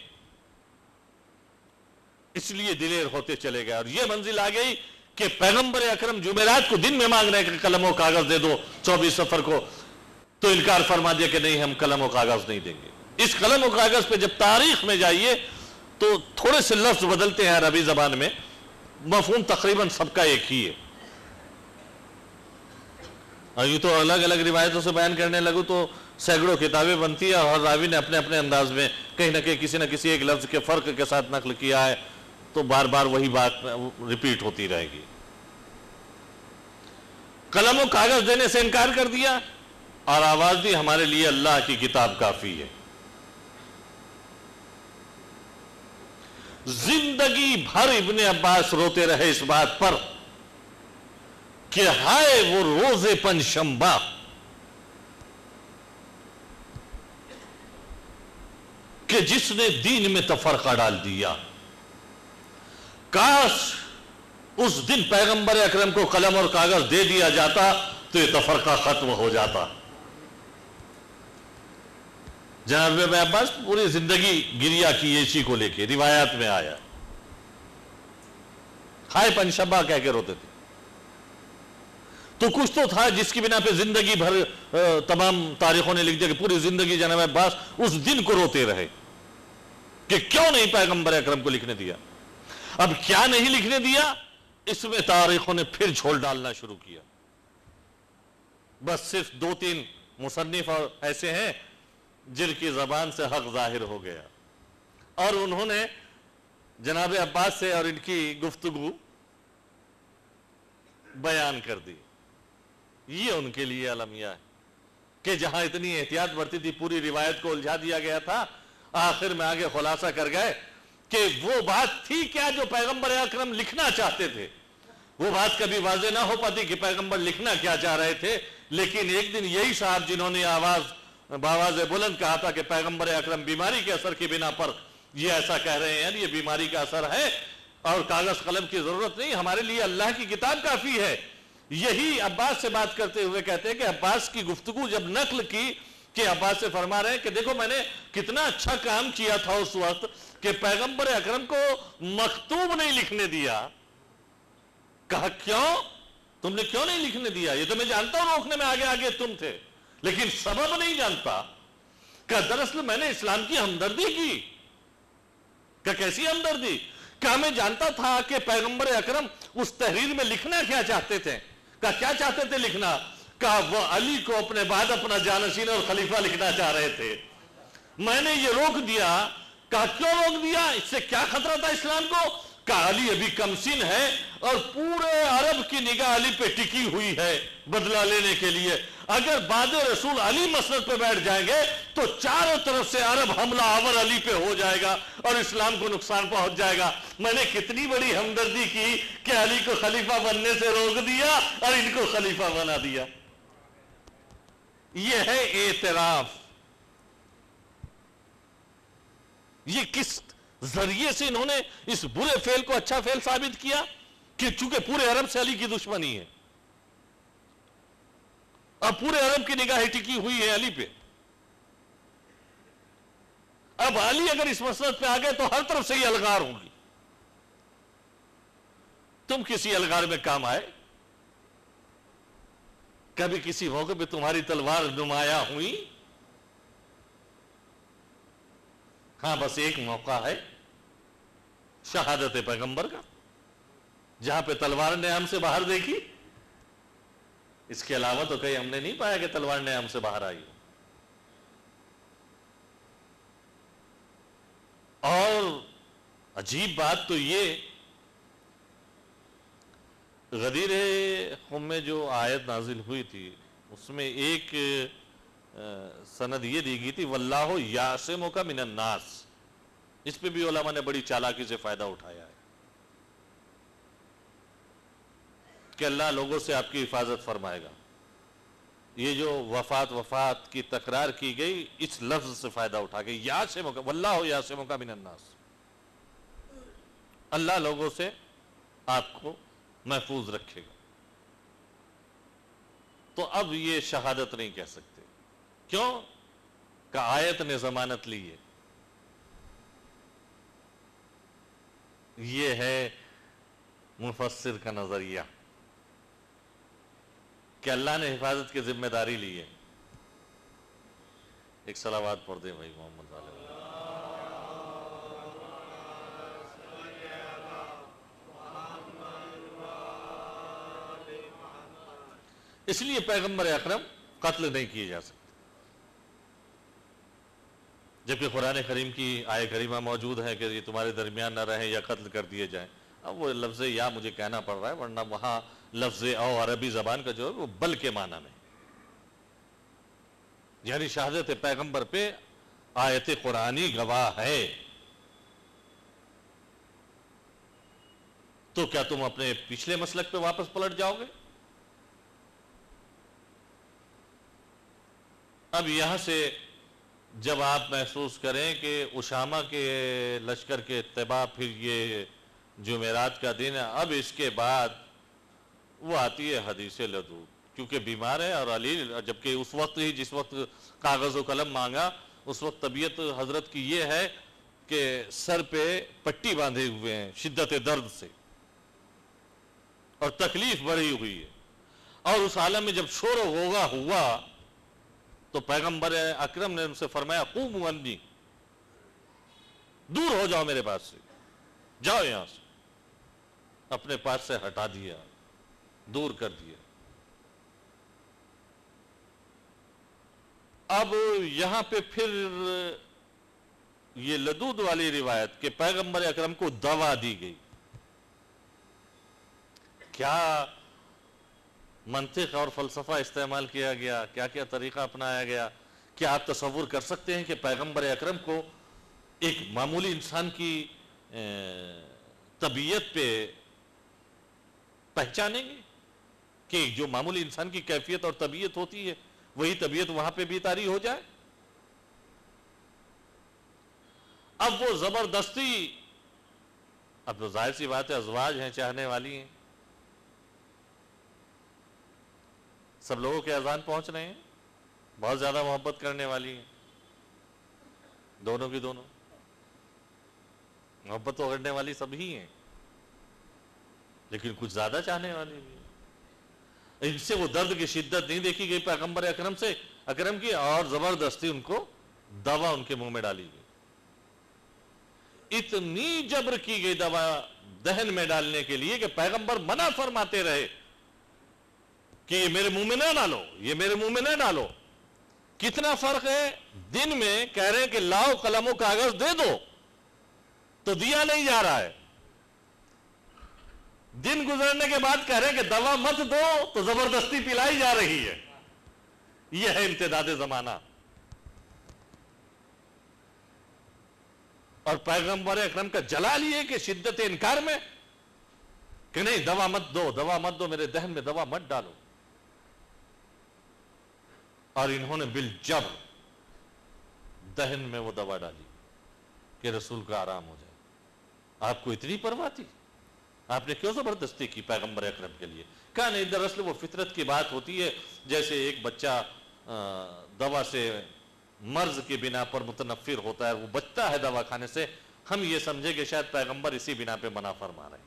اس لیے دلیر ہوتے چلے گئے، اور یہ منزل آ گئی کہ پیغمبر اکرم جمعرات کو دن میں مانگ رہے کہ قلم و کاغذ دے دو 24 صفر کو، تو انکار فرما دیا کہ نہیں، ہم قلم و کاغذ نہیں دیں گے۔ اس قلم و کاغذ پہ جب تاریخ میں جائیے تو تھوڑے سے لفظ بدلتے ہیں عربی زبان میں، مفہوم تقریباً سب کا ایک ہی ہے، اور یہ تو الگ الگ روایتوں سے بیان کرنے لگو تو سینکڑوں کتابیں بنتی ہیں، اور ہر راوی نے اپنے اپنے انداز میں کہیں نہ کہیں کسی نہ کسی ایک لفظ کے فرق کے ساتھ نقل کیا ہے، تو بار بار وہی بات ریپیٹ ہوتی رہے گی۔ قلم و کاغذ دینے سے انکار کر دیا اور آواز دی ہمارے لیے اللہ کی کتاب کافی ہے۔ زندگی بھر ابن عباس روتے رہے اس بات پر کہ ہائے وہ روز پنجشنبہ کہ جس نے دین میں تفرقہ ڈال دیا، کاش اس دن پیغمبر اکرم کو قلم اور کاغذ دے دیا جاتا تو یہ تفرقہ ختم ہو جاتا۔ جناب ابن عباس پوری زندگی گریا کی اسی کو لے کے، روایات میں آیا، ہائے پنشبہ کہہ کے روتے تھے۔ تو کچھ تو تھا جس کی بنا پہ زندگی بھر تمام تاریخوں نے لکھ دیا کہ پوری زندگی جناب عباس اس دن کو روتے رہے کہ کیوں نہیں پیغمبر اکرم کو لکھنے دیا۔ اب کیا نہیں لکھنے دیا، اس میں تاریخوں نے پھر جھول ڈالنا شروع کیا۔ بس صرف 2-3 مصنف اور ایسے ہیں جن کی زبان سے حق ظاہر ہو گیا، اور انہوں نے جناب عباس سے اور ان کی گفتگو بیان کر دی۔ یہ ان کے لیے المیہ ہے کہ جہاں اتنی احتیاط برتی تھی، پوری روایت کو الجھا دیا گیا تھا، آخر میں آگے خلاصہ کر گئے کہ وہ بات تھی کیا جو پیغمبر اکرم لکھنا چاہتے تھے۔ وہ بات کبھی واضح نہ ہو پاتی کہ پیغمبر لکھنا کیا چاہ رہے تھے، لیکن ایک دن یہی صاحب جنہوں نے بآواز بلند کہا تھا کہ پیغمبر اکرم بیماری کے اثر کی بنا پر یہ ایسا کہہ رہے ہیں، یہ بیماری کا اثر ہے اور کاغذ قلم کی ضرورت نہیں، ہمارے لیے اللہ کی کتاب کافی ہے۔ یہی عباس سے بات کرتے ہوئے کہتے ہیں کہ عباس کی گفتگو جب نقل کی کہ عباس سے فرما رہے ہیں کہ دیکھو میں نے کتنا اچھا کام کیا تھا اس وقت کہ پیغمبر اکرم کو مکتوب نہیں لکھنے دیا۔ کہا کیوں؟ تم نے کیوں نہیں لکھنے دیا؟ یہ تو میں جانتا ہوں روکنے میں آگے آگے تم تھے، لیکن سبب نہیں جانتا۔ کہ دراصل میں نے اسلام کی ہمدردی کی۔ کہ کیسی ہمدردی؟ کہ میں جانتا تھا کہ پیغمبر اکرم اس تحریر میں لکھنا کیا چاہتے تھے۔ کہ کیا چاہتے تھے لکھنا؟ کہ وہ علی کو اپنے بعد اپنا جانشین اور خلیفہ لکھنا چاہ رہے تھے۔ میں نے یہ روک دیا۔ کہا کیوں روک دیا؟ اس سے کیا خطرہ تھا اسلام کو؟ کہ علی ابھی کم سن ہے اور پورے عرب کی نگاہ علی پہ ٹکی ہوئی ہے بدلہ لینے کے لیے۔ اگر بعد رسول علی مسند پہ بیٹھ جائیں گے تو چاروں طرف سے عرب حملہ آور علی پہ ہو جائے گا اور اسلام کو نقصان پہنچ جائے گا۔ میں نے کتنی بڑی ہمدردی کی کہ علی کو خلیفہ بننے سے روک دیا اور ان کو خلیفہ بنا دیا۔ یہ ہے اعتراف۔ یہ کس ذریعے سے انہوں نے اس برے فعل کو اچھا فعل ثابت کیا؟ کہ چونکہ پورے عرب سے علی کی دشمنی ہے اب پورے عرب کی نگاہ ٹکی ہوئی ہے علی پہ۔ اب علی اگر اس مسلط پہ آگئے تو ہر طرف سے یہ الغار ہوگی۔ تم کسی الغار میں کام آئے؟ کبھی کسی موقع پہ تمہاری تلوار نمایاں ہوئی؟ ہاں بس ایک موقع ہے شہادت پیغمبر کا جہاں پہ تلوار نے ہم سے باہر دیکھی، اس کے علاوہ تو کہیں ہم نے نہیں پایا کہ تلوار نے ہم سے باہر آئی۔ اور عجیب بات تو یہ، غدیر خم میں جو آیت نازل ہوئی تھی اس میں ایک سند یہ دی گئی تھی واللہ یعصمک من الناس۔ اس پہ بھی علماء نے بڑی چالاکی سے فائدہ اٹھایا ہے کہ اللہ لوگوں سے آپ کی حفاظت فرمائے گا۔ یہ جو وفات کی تکرار کی گئی اس لفظ سے فائدہ اٹھا کے یعصمک، واللہ یعصمک من الناس، اللہ لوگوں سے آپ کو محفوظ رکھے گا۔ تو اب یہ شہادت نہیں کہہ سکتے، کیوں کہ آیت نے ضمانت لی ہے۔ یہ ہے مفسر کا نظریہ کہ اللہ نے حفاظت کی ذمہ داری لی ہے۔ ایک صلوات پڑھ دیں بھائی محمد علیہ۔ اس لیے پیغمبر اکرم قتل نہیں کیے جا سکتے، جبکہ قرآن کریم کی آیت کریمہ موجود ہے کہ یہ تمہارے درمیان نہ رہیں یا قتل کر دیے جائیں۔ اب وہ لفظ یا مجھے کہنا پڑ رہا ہے، ورنہ وہاں لفظ او عربی زبان کا جو ہے وہ بل کے معنی میں، یعنی شہادت پیغمبر پہ آیت قرآنی گواہ ہے۔ تو کیا تم اپنے پچھلے مسلک پہ واپس پلٹ جاؤ گے؟ اب یہاں سے جب آپ محسوس کریں کہ اسامہ کے لشکر کے اتباع پھر یہ جمعرات کا دن ہے، اب اس کے بعد وہ آتی ہے حدیث لدود، کیونکہ بیمار ہے اور علی، جبکہ اس وقت ہی جس وقت کاغذ و قلم مانگا اس وقت طبیعت حضرت کی یہ ہے کہ سر پہ پٹی باندھے ہوئے ہیں شدت درد سے اور تکلیف بڑھی ہوئی ہے، اور اس عالم میں جب شور و غوغا ہوا تو پیغمبر اکرم نے ان سے فرمایا قوموا عنی، دور ہو جاؤ میرے پاس سے، جاؤ یہاں سے، اپنے پاس سے ہٹا دیا، دور کر دیا۔ اب یہاں پہ پھر یہ لدود والی روایت کہ پیغمبر اکرم کو دوا دی گئی، کیا منطق اور فلسفہ استعمال کیا گیا، کیا کیا طریقہ اپنایا گیا۔ کیا آپ تصور کر سکتے ہیں کہ پیغمبر اکرم کو ایک معمولی انسان کی طبیعت پہ پہچانیں گے کہ جو معمولی انسان کی کیفیت اور طبیعت ہوتی ہے وہی طبیعت وہاں پہ بھی طاری ہو جائے؟ اب وہ زبردستی، اب تو ظاہر سی بات ہے ازواج ہیں، چاہنے والی ہیں، سب لوگوں کے اذان پہنچ رہے ہیں، بہت زیادہ محبت کرنے والی ہیں، دونوں کی دونوں محبت تو کرنے والی سب ہی ہیں، لیکن کچھ زیادہ چاہنے والی بھی ہیں۔ ان سے وہ درد کی شدت نہیں دیکھی گئی پیغمبر اکرم کی، اور زبردستی ان کو دوا ان کے منہ میں ڈالی گئی، اتنی جبر کی گئی دوا دہن میں ڈالنے کے لیے کہ پیغمبر منع فرماتے رہے کہ یہ میرے منہ میں نہ ڈالو، یہ میرے منہ میں نہ ڈالو۔ کتنا فرق ہے، دن میں کہہ رہے ہیں کہ لاؤ قلم و کاغذ دے دو تو دیا نہیں جا رہا ہے، دن گزرنے کے بعد کہہ رہے ہیں کہ دوا مت دو تو زبردستی پلائی جا رہی ہے۔ یہ ہے امتداد زمانہ۔ اور پیغمبر اکرم کا جلال یہ کہ شدت انکار میں کہ نہیں، دوا مت دو، دوا مت دو، میرے دہن میں دوا مت ڈالو، اور انہوں نے بالجبر دہن میں وہ دوا ڈالی کہ رسول کا آرام ہو جائے۔ آپ کو اتنی پرواہ تھی، آپ نے کیوں زبردستی کی پیغمبر اکرم کے لیے؟ کہا نہیں، دراصل وہ فطرت کی بات ہوتی ہے، جیسے ایک بچہ دوا سے مرض کی بنا پر متنفر ہوتا ہے، وہ بچتا ہے دوا کھانے سے، ہم یہ سمجھے کہ شاید پیغمبر اسی بنا پہ منع فرما رہے ہیں،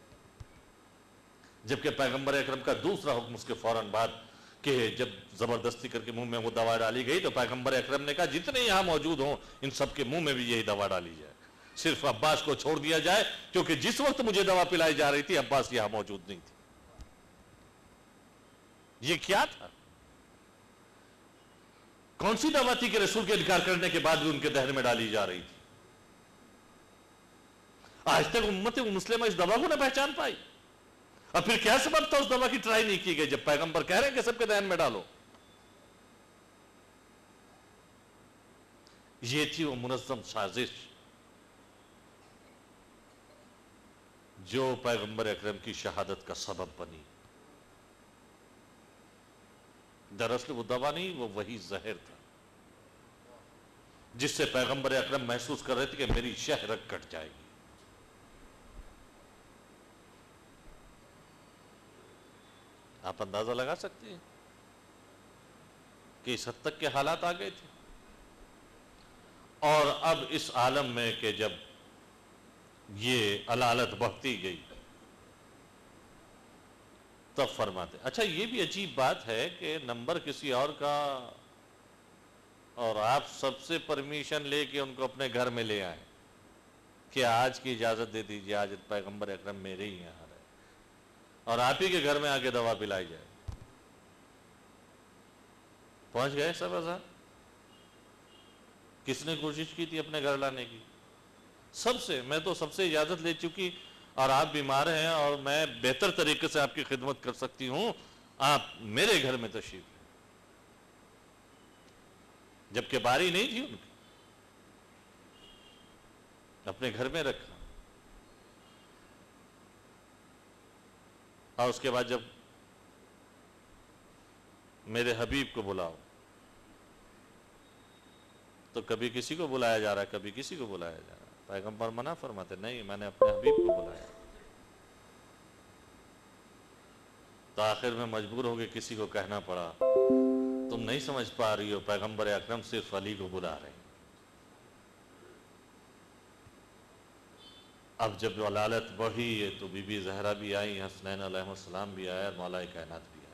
جبکہ پیغمبر اکرم کا دوسرا حکم اس کے فوراً بعد کہ جب زبردستی کر کے منہ میں وہ دوا ڈالی گئی تو پیغمبر اکرم نے کہا جتنے یہاں موجود ہوں ان سب کے منہ میں بھی یہی دوا ڈالی جائے، صرف عباس کو چھوڑ دیا جائے، کیونکہ جس وقت مجھے دوا پلائی جا رہی تھی عباس یہاں موجود نہیں تھی۔ یہ کیا تھا؟ کون سی دوا تھی کہ رسول کے انکار کرنے کے بعد بھی ان کے دہن میں ڈالی جا رہی تھی؟ آج تک امت مسلمہ اس دوا کو نہ پہچان پائی، اور پھر کیا سبب تھا اس دوا کی ٹرائی نہیں کی گئی جب پیغمبر کہہ رہے ہیں کہ سب کے دہن میں ڈالو؟ یہ تھی وہ منظم سازش جو پیغمبر اکرم کی شہادت کا سبب بنی۔ دراصل وہ دوا نہیں، وہ وہی زہر تھا جس سے پیغمبر اکرم محسوس کر رہے تھے کہ میری شہرت کٹ جائے گی۔ آپ اندازہ لگا سکتے ہیں کہ اس حد تک کے حالات آ گئے تھے۔ اور اب اس عالم میں کہ جب یہ علالت بڑھتی گئی تب فرماتے، اچھا یہ بھی عجیب بات ہے کہ نمبر کسی اور کا اور آپ سب سے پرمیشن لے کے ان کو اپنے گھر میں لے آئیں کہ آج کی اجازت دے دیجیے، آج پیغمبر اکرم میرے ہی یہاں رہے، اور آپ ہی کے گھر میں آ کے دوا پلائی جائے۔ پہنچ گئے سب آزاد؟ کس نے کوشش کی تھی اپنے گھر لانے کی؟ سب سے، میں تو سب سے اجازت لے چکی، اور آپ بیمار ہیں اور میں بہتر طریقے سے آپ کی خدمت کر سکتی ہوں، آپ میرے گھر میں تشریف لیں۔ جبکہ باری نہیں تھی ان کی، اپنے گھر میں رکھا، اور اس کے بعد جب میرے حبیب کو بلاؤ تو کبھی کسی کو بلایا جا رہا ہے، کبھی کسی کو بلایا جا رہا ہے۔ پیغمبر منع فرماتے، نہیں، میں نے اپنے حبیب کو بلایا۔ تو آخر میں مجبور ہو کے کسی کو کہنا پڑا، تم نہیں سمجھ پا رہی ہو، پیغمبر اکرم صرف علی کو بلا رہے ہیں۔ اب جب ولادت بڑھی ہے تو بی بی زہرا بھی آئی، حسنین علیہ السلام بھی آیا اور مولا کائنات بھی آئے۔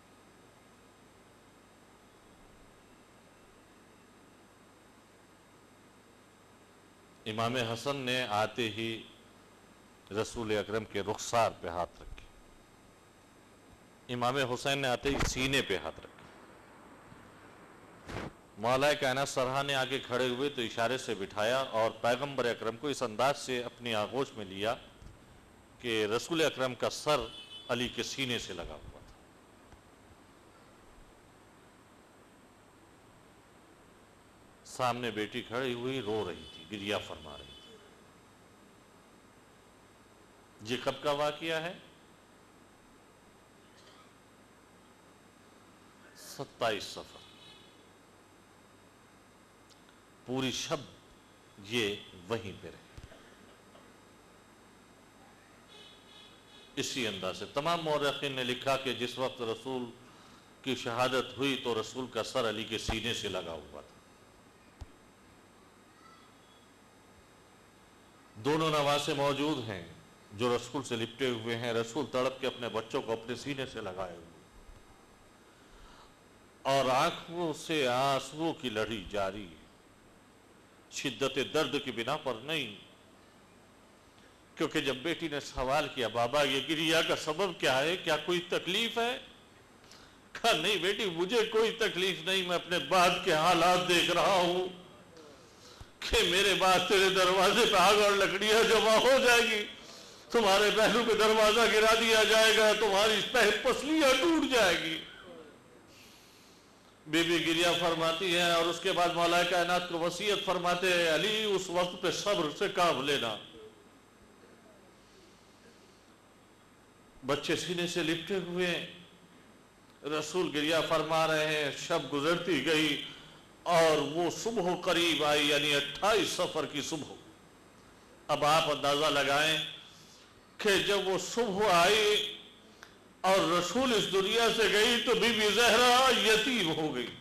امام حسن نے آتے ہی رسول اکرم کے رخسار پہ ہاتھ رکھے، امام حسین نے آتے ہی سینے پہ ہاتھ رکھے۔ مولا کائنات سرہانے آگے کھڑے ہوئے تو اشارے سے بٹھایا اور پیغمبر اکرم کو اس انداز سے اپنی آغوش میں لیا کہ رسول اکرم کا سر علی کے سینے سے لگا ہوا تھا۔ سامنے بیٹی کھڑی ہوئی رو رہی تھی، گریہ فرما رہی تھی۔ یہ کب کا واقعہ ہے؟ 27 صفر، پوری شب یہ وہیں پہ رہے۔ اسی انداز سے تمام مورخین نے لکھا کہ جس وقت رسول کی شہادت ہوئی تو رسول کا سر علی کے سینے سے لگا ہوا تھا۔ دونوں نواسے موجود ہیں جو رسول سے لپٹے ہوئے ہیں، رسول تڑپ کے اپنے بچوں کو اپنے سینے سے لگائے ہوئے اور آنکھوں سے آنسوؤں کی لڑی جاری ہے، شدت درد کی بنا پر نہیں، کیونکہ جب بیٹی نے سوال کیا بابا یہ گریہ کا سبب کیا ہے، کیا کوئی تکلیف ہے؟ کہا نہیں بیٹی مجھے کوئی تکلیف نہیں، میں اپنے بعد کے حالات دیکھ رہا ہوں کہ میرے بعد تیرے دروازے پہ آگ اور لکڑیاں جمع ہو جائے گی، تمہارے پہلو پہ دروازہ گرا دیا جائے گا، تمہاری پسلیاں ٹوٹ جائے گی۔ بی بی گریہ فرماتی ہے اور اس کے بعد مولا کائنات کو وصیت فرماتے ہیں علی اس وقت پہ صبر سے کام لینا۔ بچے سینے سے لپٹے ہوئے ہیں، رسول گریہ فرما رہے ہیں، شب گزرتی گئی اور وہ صبح قریب آئی، یعنی 28 صفر کی صبح۔ اب آپ اندازہ لگائیں کہ جب وہ صبح آئی اور رسول اس دنیا سے گئی تو بی بی زہرا یتیم ہو گئی۔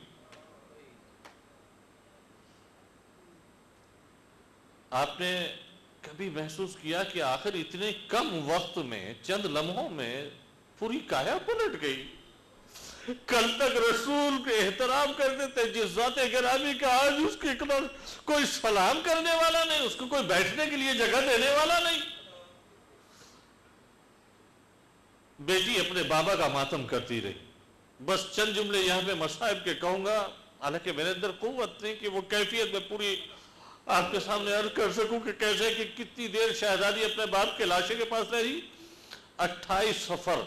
آپ نے کبھی محسوس کیا کہ آخر اتنے کم وقت میں، چند لمحوں میں پوری کایا پلٹ گئی؟ کل تک رسول کے احترام کرتے تھے، جس ذات گرامی کا آج اس کی کوئی سلام کرنے والا نہیں، اس کو کوئی بیٹھنے کے لیے جگہ دینے والا نہیں۔ بیٹی اپنے بابا کا ماتم کرتی رہی۔ بس چند جملے یہاں پہ مصائب کے کہوں گا، حالانکہ میرے اندر قوت نہیں کہ وہ کیفیت میں پوری آپ کے سامنے عرض کر سکوں کہ کیسے کہ کتنی دیر شہزادی اپنے باپ کے لاشے کے پاس رہی۔ 28 صفر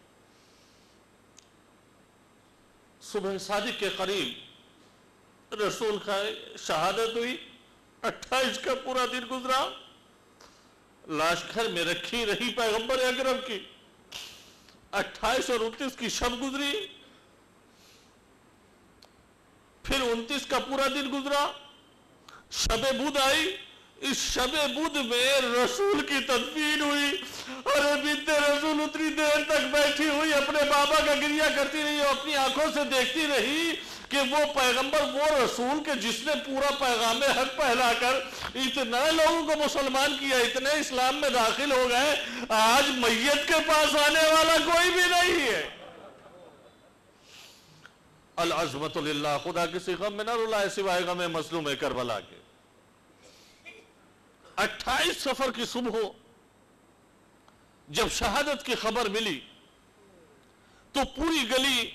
صبح صادق کے قریب رسول کا شہادت ہوئی، 28 کا پورا دن گزرا، لاش گھر میں رکھی رہی پیغمبر اکرم کی۔ 28 اور 29 کی شب گزری، پھر 29 کا پورا دن گزرا، شب بدھ آئی، اس شب بدھ میں رسول کی تدفین ہوئی۔ ارے بنت رسول اتنی دیر تک بیٹھی ہوئی اپنے بابا کا گریہ کرتی رہی اور اپنی آنکھوں سے دیکھتی رہی کہ وہ پیغمبر، وہ رسول کہ جس نے پورا پیغام حق پھیلا کر اتنے لوگوں کو مسلمان کیا، اتنے اسلام میں داخل ہو گئے، آج میت کے پاس آنے والا کوئی بھی نہیں ہے۔ العظمت للہ، خدا کسی غم میں نہ رلائے سوائے غم مظلوم کربلا کے۔ 28 صفر کی صبح جب شہادت کی خبر ملی تو پوری گلی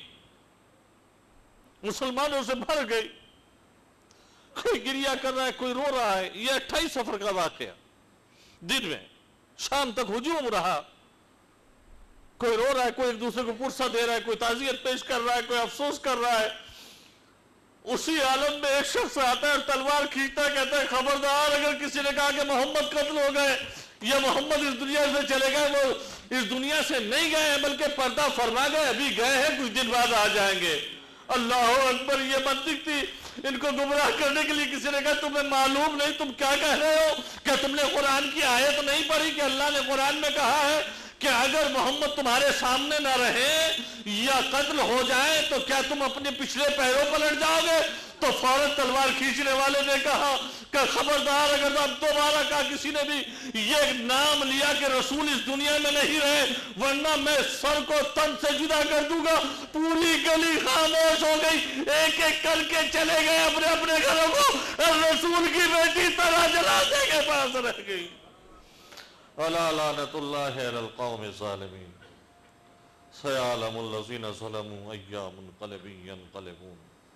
مسلمانوں سے بھر گئی، کوئی گریہ کر رہا ہے، کوئی رو رہا ہے۔ یہ 28 صفر کا واقعہ، دن میں شام تک ہجوم رہا، کوئی رو رہا ہے، کوئی ایک دوسرے کو پرسہ دے رہا ہے، کوئی تعزیت پیش کر رہا ہے، کوئی افسوس کر رہا ہے۔ اسی عالم میں ایک شخص آتا ہے اور تلوار کھینچتا ہے، کہتا ہے خبردار اگر کسی نے کہا کہ محمد قتل ہو گئے یا محمد اس دنیا سے چلے گئے، وہ اس دنیا سے نہیں گئے ہیں بلکہ پردہ فرما گئے، ابھی گئے ہیں، کچھ دن بعد آ جائیں گے۔ اللہ اکبر، یہ منطق تھی۔ ان کو گمراہ کرنے کے لیے کسی نے کہا تمہیں معلوم نہیں، تم کیا کہہ رہے ہو؟ کیا تم نے قرآن کی آیت نہیں پڑھی کہ اللہ نے قرآن میں کہا ہے کہ اگر محمد تمہارے سامنے نہ رہے یا قتل ہو جائے تو کیا تم اپنے پچھلے پیروں پر لٹ جاؤ گے؟ تو فوراً تلوار کھینچنے والے نے کہا کہ خبردار، اگر اب دوبارہ کہا کسی نے بھی یہ نام لیا کہ رسول اس دنیا میں نہیں رہے ورنہ میں سر کو تن سے جدا کر دوں گا۔ پوری گلی خاموش ہو گئی، ایک ایک کر کے چلے گئے اپنے اپنے گھروں کو، اور رسول کی بیٹی طرح جنازے کے پاس رہ گئی۔ الا لعنت اللہ علی القوم الظالمین، سیعلم الذین ظلموا ای منقلب ینقلبون۔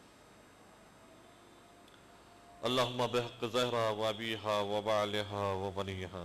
اللہم بحق زہرہ و ابیہا و بعلہا و بنیہا،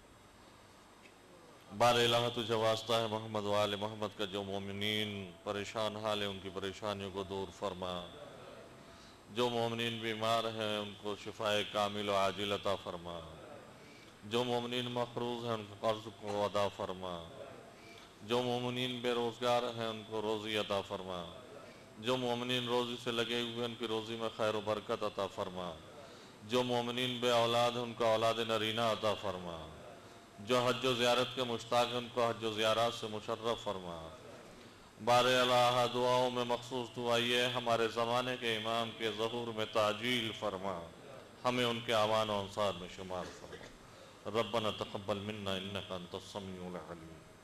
بار الہ تجھے واسطہ ہے محمد و آل محمد کا، جو مومنین پریشان حال ہیں ان کی پریشانیوں کو دور فرما، جو مومنین بیمار ہیں ان کو شفاء کامل و عاجل عطا فرما، جو مومنین مقروض ہیں ان کو قرض کو ادا فرما، جو مومنین بے روزگار ہیں ان کو روزی عطا فرما، جو مومنین روزی سے لگے ہوئے ان کی روزی میں خیر و برکت عطا فرما، جو مومنین بے اولاد ہیں ان کو اولاد نرینہ عطا فرما، جو حج و زیارت کے مشتاق ہیں ان کو حج و زیارات سے مشرف فرما۔ بار الہ دعاؤں میں مخصوص دعائیے ہمارے زمانے کے امام کے ظہور میں تعجیل فرما، ہمیں ان کے اعوان و انصار میں شمار فرما۔ ربنا تقبل منا انک انت السمیع العلیم۔